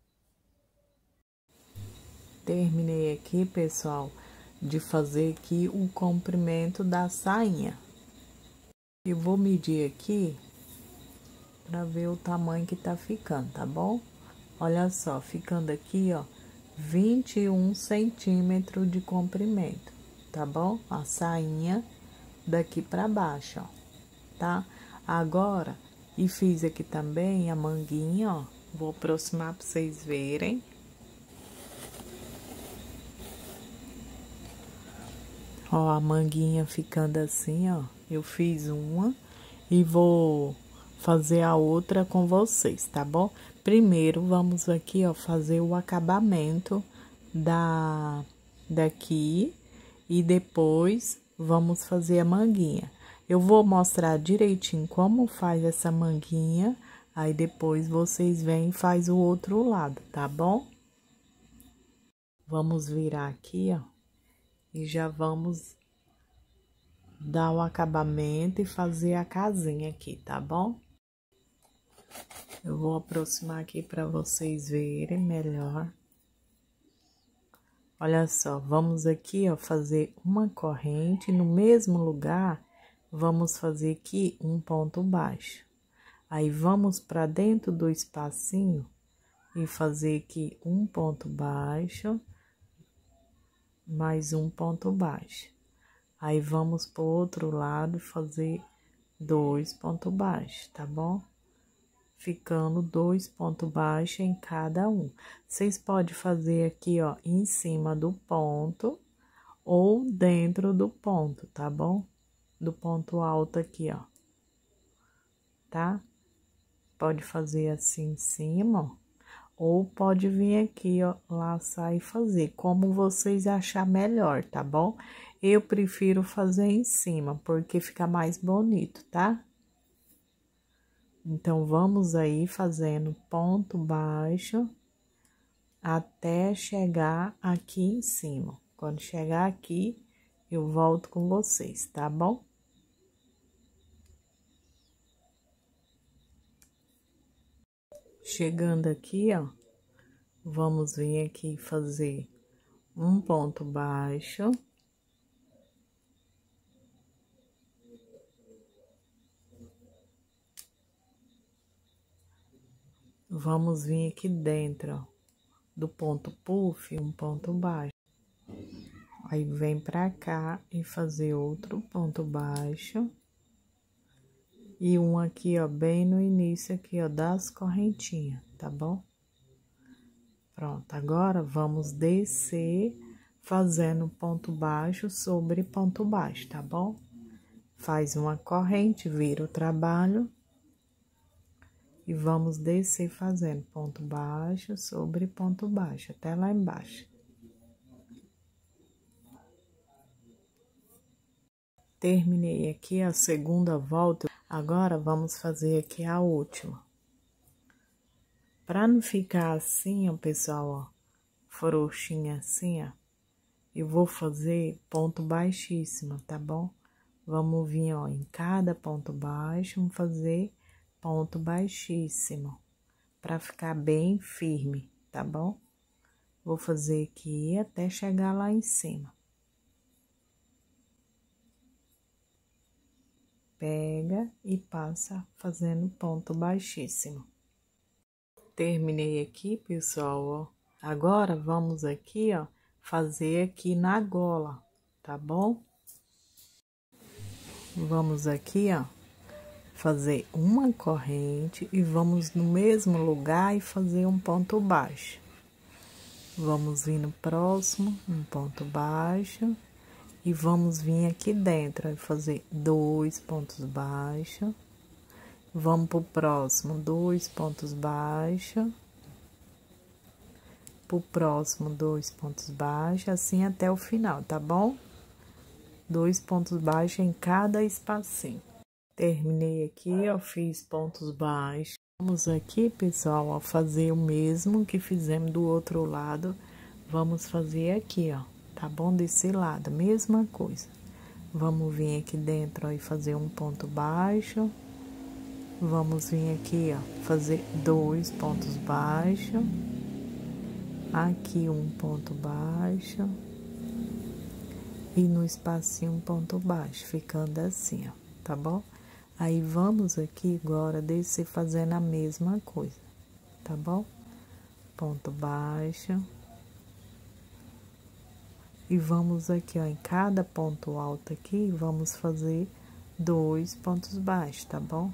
Terminei aqui, pessoal, de fazer aqui o comprimento da sainha. Eu vou medir aqui pra ver o tamanho que tá ficando, tá bom? Olha só, ficando aqui, ó, vinte e um centímetros de comprimento, tá bom? A sainha daqui pra baixo, ó, tá? Agora, e fiz aqui também a manguinha, ó, vou aproximar pra vocês verem. Ó, a manguinha ficando assim, ó, eu fiz uma e vou fazer a outra com vocês, tá bom? Primeiro, vamos aqui, ó, fazer o acabamento da daqui e depois vamos fazer a manguinha. Eu vou mostrar direitinho como faz essa manguinha, aí depois vocês vêm e faz o outro lado, tá bom? Vamos virar aqui, ó, e já vamos dar o acabamento e fazer a casinha aqui, tá bom? Eu vou aproximar aqui para vocês verem melhor. Olha só, vamos aqui, ó, fazer uma corrente no mesmo lugar, vamos fazer aqui um ponto baixo. Aí, vamos para dentro do espacinho e fazer aqui um ponto baixo, mais um ponto baixo. Aí, vamos pro outro lado fazer dois pontos baixos, tá bom? Ficando dois pontos baixos em cada um. Vocês podem fazer aqui, ó, em cima do ponto ou dentro do ponto, tá bom? Do ponto alto aqui, ó, tá? Pode fazer assim em cima, ó, ou pode vir aqui, ó, laçar e fazer, como vocês achar melhor, tá bom? Eu prefiro fazer em cima, porque fica mais bonito, tá? Então, vamos aí fazendo ponto baixo, até chegar aqui em cima. Quando chegar aqui, eu volto com vocês, tá bom? Chegando aqui, ó, vamos vir aqui fazer um ponto baixo. Vamos vir aqui dentro, ó, do ponto puff, um ponto baixo. Aí, vem pra cá e fazer outro ponto baixo. E um aqui, ó, bem no início aqui, ó, das correntinhas, tá bom? Pronto, agora vamos descer fazendo ponto baixo sobre ponto baixo, tá bom? Faz uma corrente, vira o trabalho. E vamos descer fazendo ponto baixo sobre ponto baixo, até lá embaixo. Terminei aqui a segunda volta, agora vamos fazer aqui a última. Pra não ficar assim, ó, pessoal, ó, frouxinha assim, ó, eu vou fazer ponto baixíssimo, tá bom? Vamos vir, ó, em cada ponto baixo, vamos fazer ponto baixíssimo, pra ficar bem firme, tá bom? Vou fazer aqui até chegar lá em cima. Pega e passa fazendo ponto baixíssimo. Terminei aqui, pessoal, ó. Agora, vamos aqui, ó, fazer aqui na gola, tá bom? Vamos aqui, ó, fazer uma corrente e vamos no mesmo lugar e fazer um ponto baixo. Vamos vir no próximo, um ponto baixo, e vamos vir aqui dentro e fazer dois pontos baixos. Vamos pro próximo, dois pontos baixos. Pro próximo, dois pontos baixos, assim até o final, tá bom? Dois pontos baixos em cada espacinho. Terminei aqui, ó, fiz pontos baixos. Vamos aqui, pessoal, ó, fazer o mesmo que fizemos do outro lado. Vamos fazer aqui, ó, tá bom? Desse lado, mesma coisa. Vamos vir aqui dentro, ó, e fazer um ponto baixo. Vamos vir aqui, ó, fazer dois pontos baixos. Aqui um ponto baixo. E no espacinho um ponto baixo, ficando assim, ó, tá bom? Aí, vamos aqui agora descer fazendo a mesma coisa, tá bom? Ponto baixo. E vamos aqui, ó, em cada ponto alto aqui, vamos fazer dois pontos baixos, tá bom?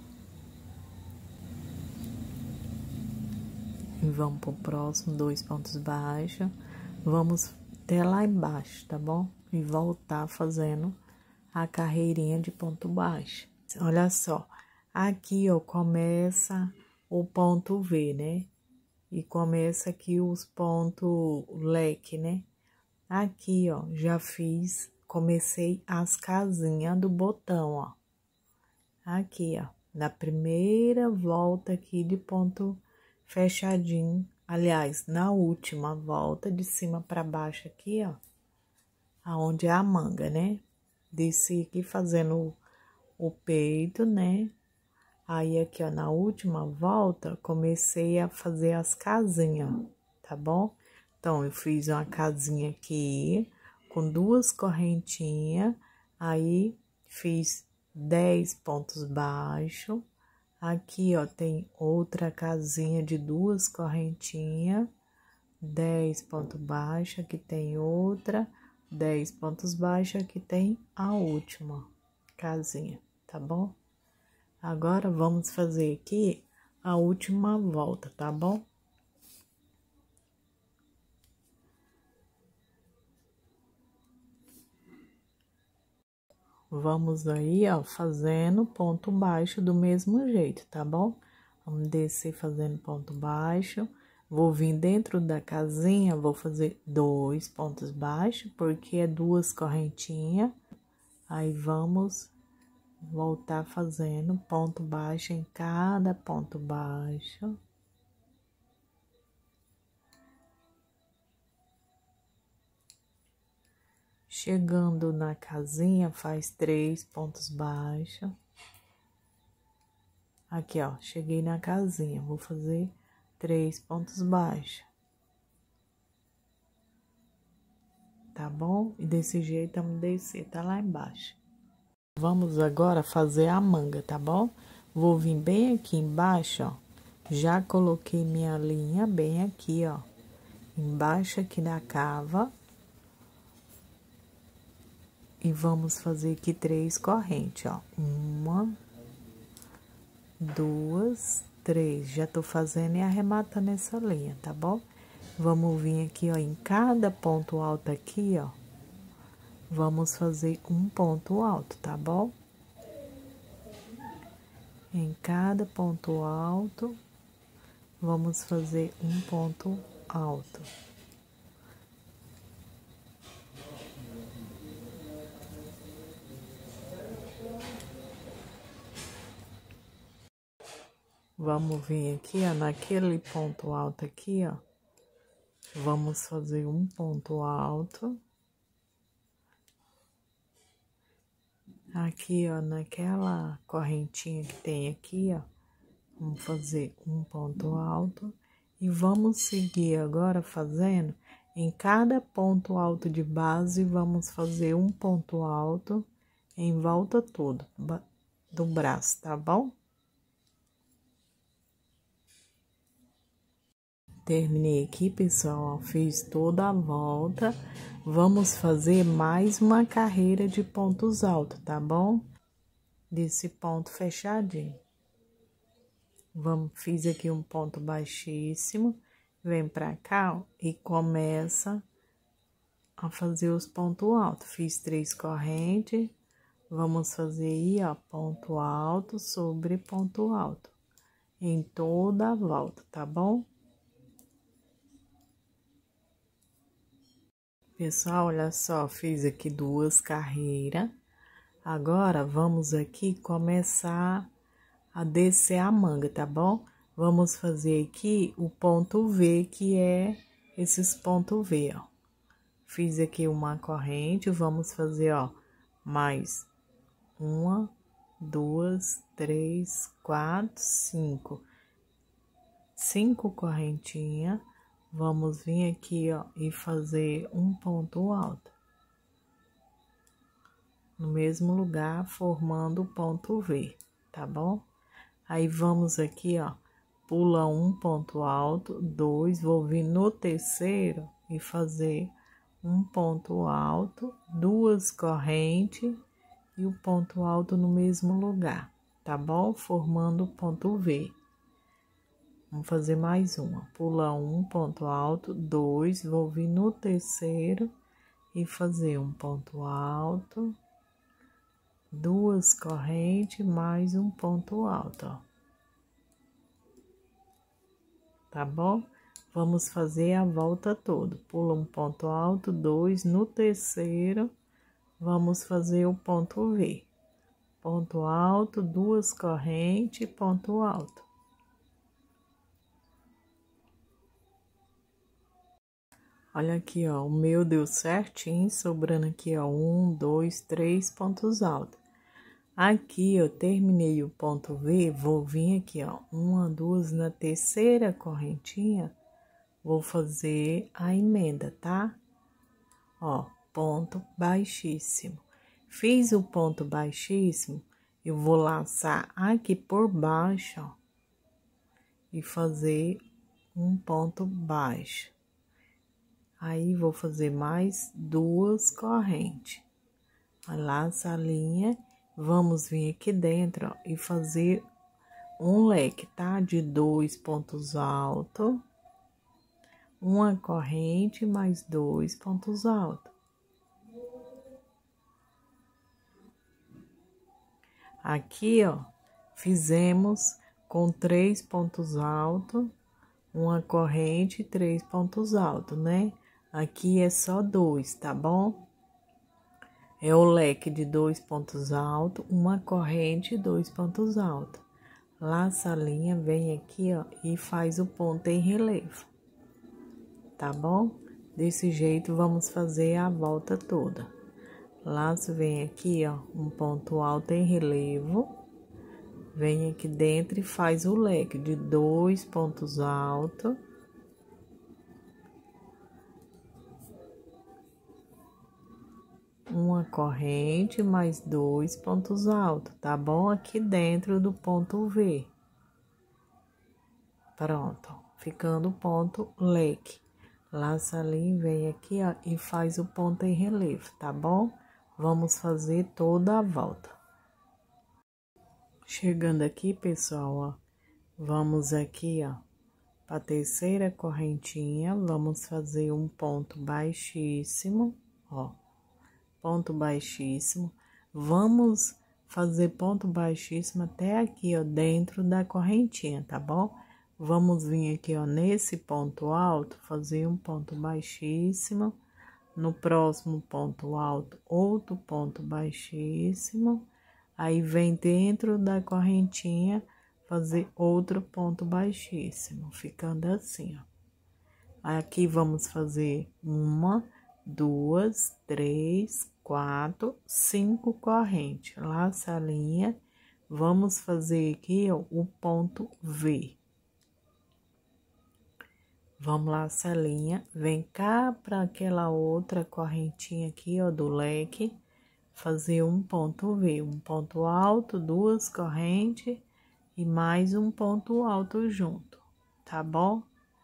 E vamos pro próximo, dois pontos baixos. Vamos até lá embaixo, tá bom? E voltar fazendo a carreirinha de ponto baixo. Olha só, aqui, ó, começa o ponto V, né? E começa aqui os pontos leque, né? Aqui, ó, já fiz, comecei as casinhas do botão, ó. Aqui, ó, na primeira volta aqui de ponto fechadinho. Aliás, na última volta de cima para baixo aqui, ó. Aonde é a manga, né? Desci aqui fazendo o peito, né? Aí, aqui, ó, na última volta, comecei a fazer as casinhas, tá bom? Então, eu fiz uma casinha aqui, com duas correntinhas, aí, fiz dez pontos baixos. Aqui, ó, tem outra casinha de duas correntinhas, dez pontos baixos, aqui tem outra, dez pontos baixos, aqui tem a última casinha, tá bom? Agora, vamos fazer aqui a última volta, tá bom? Vamos aí, ó, fazendo ponto baixo do mesmo jeito, tá bom? Vamos descer fazendo ponto baixo. Vou vir dentro da casinha, vou fazer dois pontos baixos, porque é duas correntinhas. Aí, vamos voltar fazendo ponto baixo em cada ponto baixo. Chegando na casinha, faz três pontos baixos. Aqui, ó, cheguei na casinha, vou fazer três pontos baixos. Tá bom? E desse jeito vamos descer, tá lá embaixo. Vamos agora fazer a manga, tá bom? Vou vir bem aqui embaixo, ó. Já coloquei minha linha bem aqui, ó. Embaixo aqui da cava. E vamos fazer aqui três correntes, ó. Uma, duas, três. Já tô fazendo e arrematando essa linha, tá bom? Vamos vir aqui, ó, em cada ponto alto aqui, ó. Vamos fazer um ponto alto, tá bom? Em cada ponto alto, vamos fazer um ponto alto. Vamos vir aqui, ó, naquele ponto alto aqui, ó. Vamos fazer um ponto alto. Aqui, ó, naquela correntinha que tem aqui, ó. Vamos fazer um ponto alto. E vamos seguir agora fazendo em cada ponto alto de base, vamos fazer um ponto alto em volta todo do braço, tá bom? Terminei aqui, pessoal, ó, fiz toda a volta. Vamos fazer mais uma carreira de pontos altos, tá bom? Desse ponto fechadinho. Vamos, fiz aqui um ponto baixíssimo, vem pra cá, ó, e começa a fazer os pontos altos. Fiz três correntes, vamos fazer aí, ó, ponto alto sobre ponto alto, em toda a volta, tá bom? Pessoal, olha só, fiz aqui duas carreiras. Agora, vamos aqui começar a descer a manga, tá bom? Vamos fazer aqui o ponto V, que é esses pontos V, ó. Fiz aqui uma corrente, vamos fazer, ó, mais uma, duas, três, quatro, cinco. Cinco correntinhas. Vamos vir aqui, ó, e fazer um ponto alto. No mesmo lugar, formando o ponto V, tá bom? Aí, vamos aqui, ó, pula um ponto alto, dois, vou vir no terceiro e fazer um ponto alto, duas correntes e o ponto alto no mesmo lugar, tá bom? Formando o ponto V. Vamos fazer mais uma. Pula um ponto alto, dois, vou vir no terceiro e fazer um ponto alto, duas correntes, mais um ponto alto, ó. Tá bom? Vamos fazer a volta toda. Pula um ponto alto, dois, no terceiro, vamos fazer o ponto V. Ponto alto, duas correntes, ponto alto. Olha aqui, ó, o meu deu certinho, sobrando aqui, ó, um, dois, três pontos altos. Aqui, eu terminei o ponto V, vou vir aqui, ó, uma, duas, na terceira correntinha, vou fazer a emenda, tá? Ó, ponto baixíssimo. Fiz o ponto baixíssimo, eu vou laçar aqui por baixo, ó, e fazer um ponto baixo. Aí, vou fazer mais duas correntes. Laça a linha, vamos vir aqui dentro, ó, e fazer um leque, tá? De dois pontos altos, uma corrente, mais dois pontos altos. Aqui, ó, fizemos com três pontos altos, uma corrente e três pontos altos, né? Aqui é só dois, tá bom? É o leque de dois pontos altos, uma corrente e dois pontos altos. Laça a linha, vem aqui, ó, e faz o ponto em relevo, tá bom? Desse jeito, vamos fazer a volta toda. Laço, vem aqui, ó, um ponto alto em relevo, vem aqui dentro e faz o leque de dois pontos altos. Uma corrente mais dois pontos altos, tá bom? Aqui dentro do ponto V. Pronto, ficando o ponto leque. Laça ali, vem aqui, ó, e faz o ponto em relevo, tá bom? Vamos fazer toda a volta. Chegando aqui, pessoal, ó, vamos aqui, ó, para a terceira correntinha, vamos fazer um ponto baixíssimo, ó, ponto baixíssimo. Vamos fazer ponto baixíssimo até aqui, ó, dentro da correntinha, tá bom? Vamos vir aqui, ó, nesse ponto alto, fazer um ponto baixíssimo. No próximo ponto alto, outro ponto baixíssimo. Aí, vem dentro da correntinha, fazer outro ponto baixíssimo, ficando assim, ó. Aqui, vamos fazer uma, duas, três, quatro, cinco correntes. Laça a linha, vamos fazer aqui, ó, o ponto V. Vamos laçar a linha, vem cá para aquela outra correntinha aqui, ó, do leque, fazer um ponto V, um ponto alto, duas correntes e mais um ponto alto junto, tá bom?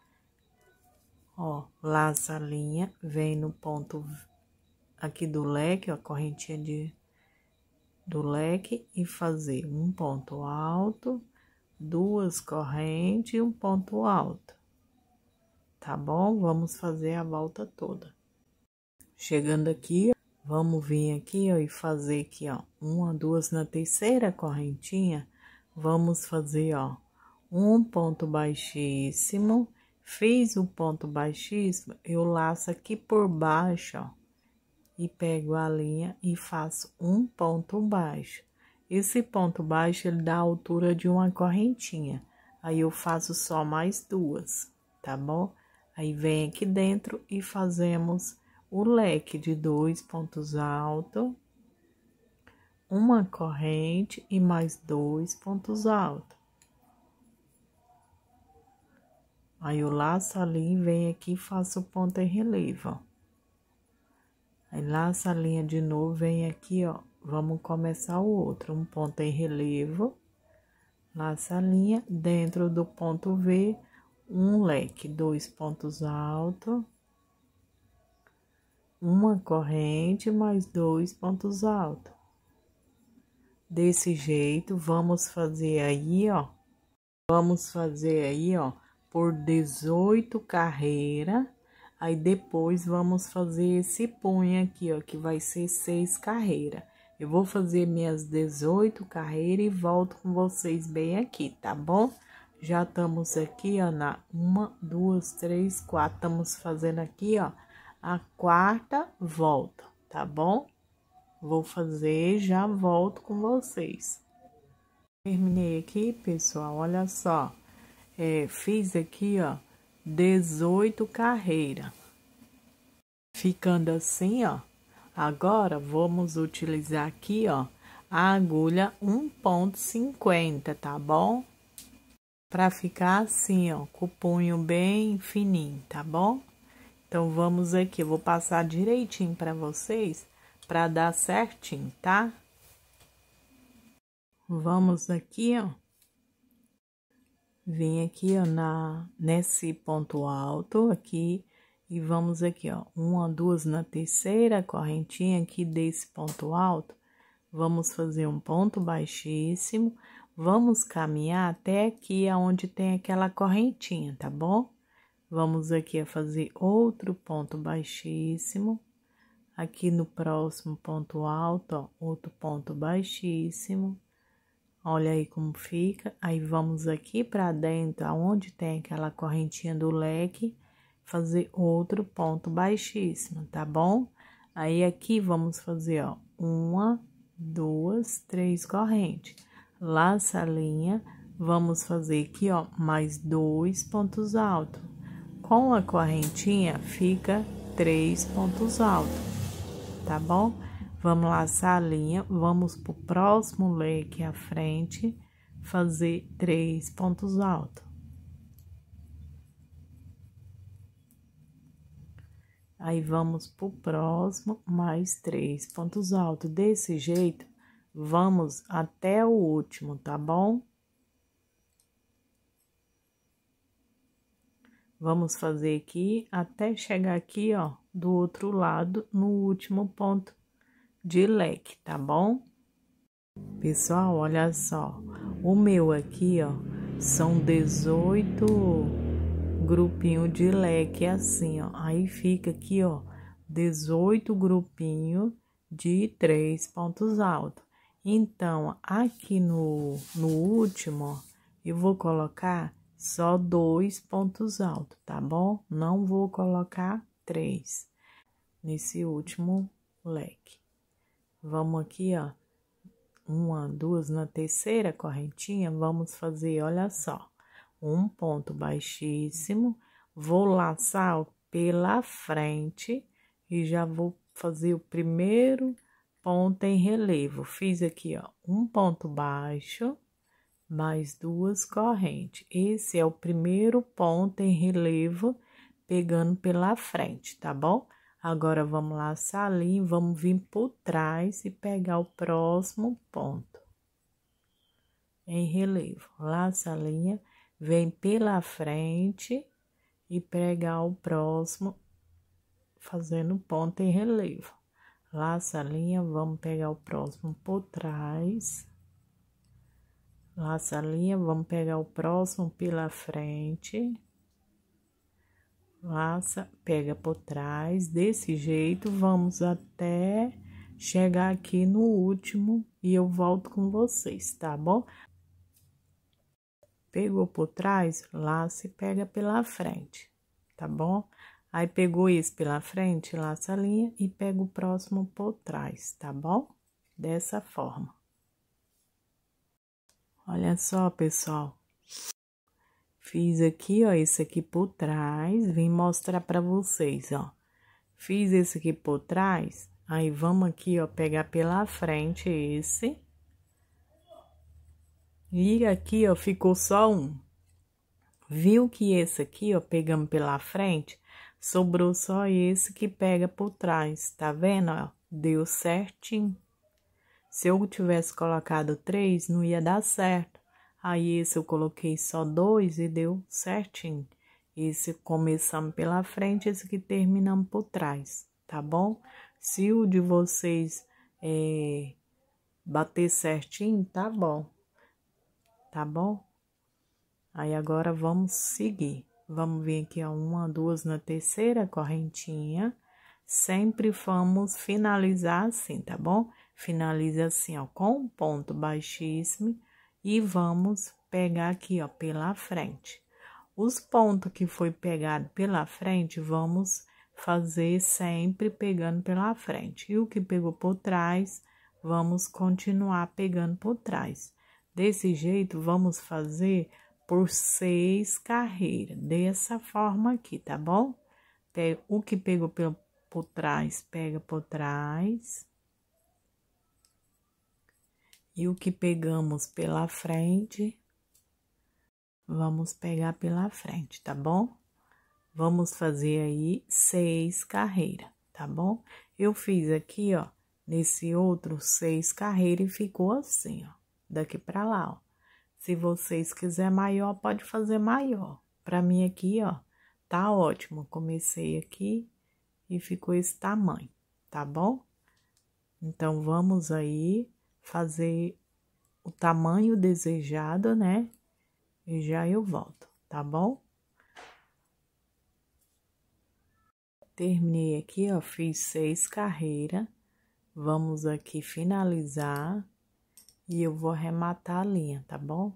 Ó, laça a linha, vem no ponto aqui do leque, ó, a correntinha de, do leque e fazer um ponto alto, duas correntes e um ponto alto. Tá bom? Vamos fazer a volta toda. Chegando aqui, vamos vir aqui, ó, e fazer aqui, ó, uma, duas, na terceira correntinha, vamos fazer, ó, um ponto baixíssimo. Fiz o ponto baixíssimo, eu laço aqui por baixo, ó, e pego a linha e faço um ponto baixo. Esse ponto baixo, ele dá a altura de uma correntinha. Aí, eu faço só mais duas, tá bom? Aí, vem aqui dentro e fazemos o leque de dois pontos altos, uma corrente e mais dois pontos altos. Aí, eu laço ali, vem aqui e faço o ponto em relevo, ó. Aí, laço a linha de novo, vem aqui, ó, vamos começar o outro, um ponto em relevo, laço a linha, dentro do ponto V, um leque, dois pontos altos, uma corrente, mais dois pontos altos. Desse jeito, vamos fazer aí, ó, vamos fazer aí, ó, por dezoito carreiras, aí depois vamos fazer esse punho aqui, ó, que vai ser seis carreiras. Eu vou fazer minhas dezoito carreiras e volto com vocês bem aqui, tá bom? Já estamos aqui, ó, na uma, duas, três, quatro. Estamos fazendo aqui, ó, a quarta volta, tá bom? Vou fazer, já volto com vocês. Terminei aqui, pessoal, olha só. É, fiz aqui, ó, dezoito carreiras. Ficando assim, ó. Agora, vamos utilizar aqui, ó, a agulha um ponto cinquenta, tá bom? Pra ficar assim, ó, com o punho bem fininho, tá bom? Então, vamos aqui, eu vou passar direitinho pra vocês, pra dar certinho, tá? Vamos aqui, ó. Vem aqui, ó, na, nesse ponto alto aqui, e vamos aqui, ó, uma, duas na terceira correntinha aqui desse ponto alto, vamos fazer um ponto baixíssimo, vamos caminhar até aqui aonde tem aquela correntinha, tá bom? Vamos aqui a fazer outro ponto baixíssimo, aqui no próximo ponto alto, ó, outro ponto baixíssimo. Olha aí como fica. Aí, vamos aqui pra dentro, aonde tem aquela correntinha do leque, fazer outro ponto baixíssimo, tá bom? Aí, aqui, vamos fazer, ó, uma, duas, três correntes. Laça a linha, vamos fazer aqui, ó, mais dois pontos altos. Com a correntinha, fica três pontos altos, tá bom? Vamos laçar a linha, vamos pro próximo leque à frente, fazer três pontos altos. Aí, vamos pro próximo, mais três pontos altos. Desse jeito, vamos até o último, tá bom? Vamos fazer aqui, até chegar aqui, ó, do outro lado, no último ponto de leque, tá bom? Pessoal, olha só, o meu aqui, ó, são dezoito grupinho de leque assim, ó. Aí fica aqui, ó, dezoito grupinho de três pontos altos. Então, aqui no, no último, ó, eu vou colocar só dois pontos altos, tá bom? Não vou colocar três nesse último leque. Vamos aqui, ó, uma, duas, na terceira correntinha, vamos fazer, olha só. Um ponto baixíssimo, vou laçar pela frente e já vou fazer o primeiro ponto em relevo. Fiz aqui, ó, um ponto baixo, mais duas correntes. Esse é o primeiro ponto em relevo, pegando pela frente, tá bom? Agora, vamos laçar ali, vamos vir por trás e pegar o próximo ponto em relevo. Laça a linha, vem pela frente e pregar o próximo, fazendo ponto em relevo. Laça a linha, vamos pegar o próximo por trás. Laça a linha, vamos pegar o próximo pela frente. Laça, pega por trás, desse jeito, vamos até chegar aqui no último e eu volto com vocês, tá bom? Pegou por trás, laça e pega pela frente, tá bom? Aí, pegou esse pela frente, laça a linha e pega o próximo por trás, tá bom? Dessa forma. Olha só, pessoal. Fiz aqui, ó, esse aqui por trás, vim mostrar pra vocês, ó. Fiz esse aqui por trás, aí vamos aqui, ó, pegar pela frente esse. E aqui, ó, ficou só um. Viu que esse aqui, ó, pegamos pela frente, sobrou só esse que pega por trás, tá vendo, ó? Deu certinho. Se eu tivesse colocado três, não ia dar certo. Aí, esse eu coloquei só dois e deu certinho. Esse começamos pela frente, esse que terminamos por trás, tá bom? Se o de vocês é, bater certinho, tá bom. Tá bom? Aí, agora, vamos seguir. Vamos vir aqui, ó, uma, duas na terceira correntinha. Sempre vamos finalizar assim, tá bom? Finaliza assim, ó, com um ponto baixíssimo. E vamos pegar aqui, ó, pela frente. Os pontos que foi pegado pela frente, vamos fazer sempre pegando pela frente. E o que pegou por trás, vamos continuar pegando por trás. Desse jeito, vamos fazer por seis carreiras, dessa forma aqui, tá bom? O que pegou por, por trás, pega por trás. E o que pegamos pela frente, vamos pegar pela frente, tá bom? Vamos fazer aí seis carreiras, tá bom? Eu fiz aqui, ó, nesse outro seis carreiras e ficou assim, ó, daqui pra lá, ó. Se vocês quiserem maior, pode fazer maior. Pra mim aqui, ó, tá ótimo. Comecei aqui e ficou esse tamanho, tá bom? Então, vamos aí fazer o tamanho desejado, né? E já eu volto, tá bom? Terminei aqui, ó, fiz seis carreiras. Vamos aqui finalizar e eu vou arrematar a linha, tá bom?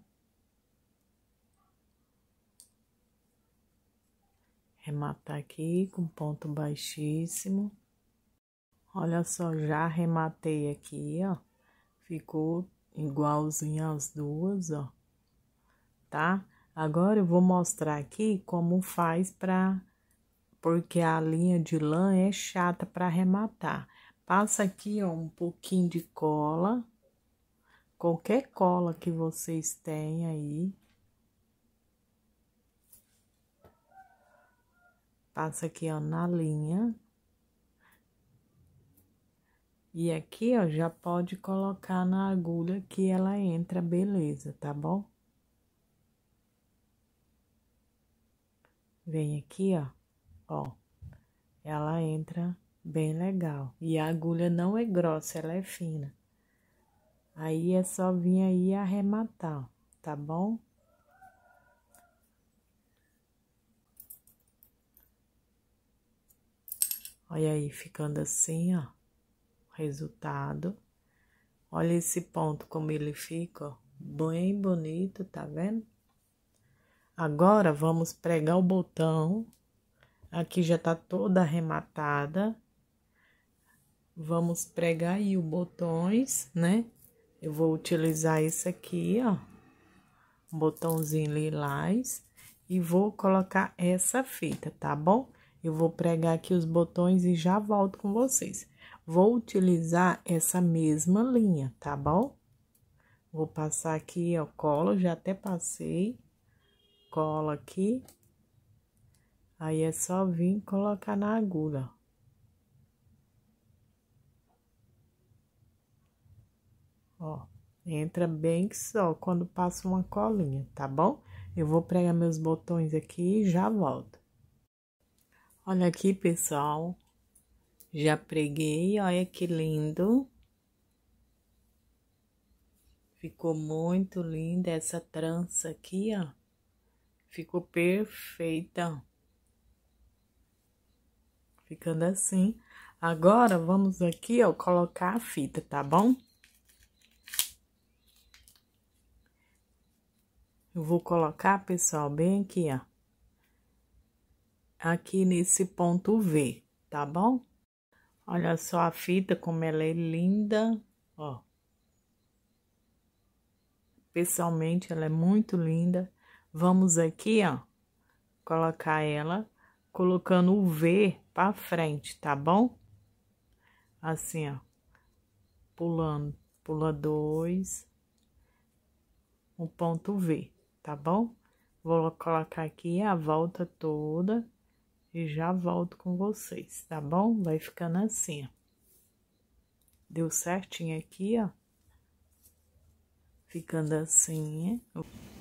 Arrematar aqui com ponto baixíssimo. Olha só, já arrematei aqui, ó. Ficou igualzinho as duas, ó. Tá? Agora, eu vou mostrar aqui como faz pra... Porque a linha de lã é chata pra arrematar. Passa aqui, ó, um pouquinho de cola. Qualquer cola que vocês tenham aí. Passa aqui, ó, na linha. E aqui, ó, já pode colocar na agulha que ela entra, beleza, tá bom? Vem aqui, ó, ó. Ela entra bem legal. E a agulha não é grossa, ela é fina. Aí é só vir aí arrematar, tá bom? Olha aí, ficando assim, ó, o resultado. Olha esse ponto como ele fica, ó, bem bonito, tá vendo? Agora, vamos pregar o botão. Aqui já tá toda arrematada. Vamos pregar aí os botões, né? Eu vou utilizar esse aqui, ó, um botãozinho lilás, e vou colocar essa fita, tá bom? Eu vou pregar aqui os botões e já volto com vocês. Vou utilizar essa mesma linha, tá bom? Vou passar aqui, ó, cola, já até passei, cola aqui. Aí, é só vir colocar na agulha, ó. Entra bem que só quando passa uma colinha, tá bom? Eu vou pregar meus botões aqui e já volto. Olha aqui, pessoal. Já preguei, olha que lindo. Ficou muito linda essa trança aqui, ó. Ficou perfeita. Ficando assim. Agora, vamos aqui, ó, colocar a fita, tá bom? Eu vou colocar, pessoal, bem aqui, ó. Aqui nesse ponto V, tá bom? Olha só a fita, como ela é linda, ó. Pessoalmente, ela é muito linda. Vamos aqui, ó, colocar ela, colocando o V pra frente, tá bom? Assim, ó, pulando, pula dois, o ponto V, tá bom? Vou colocar aqui a volta toda e já volto com vocês, tá bom? Vai ficando assim, ó. Deu certinho aqui, ó. Ficando assim,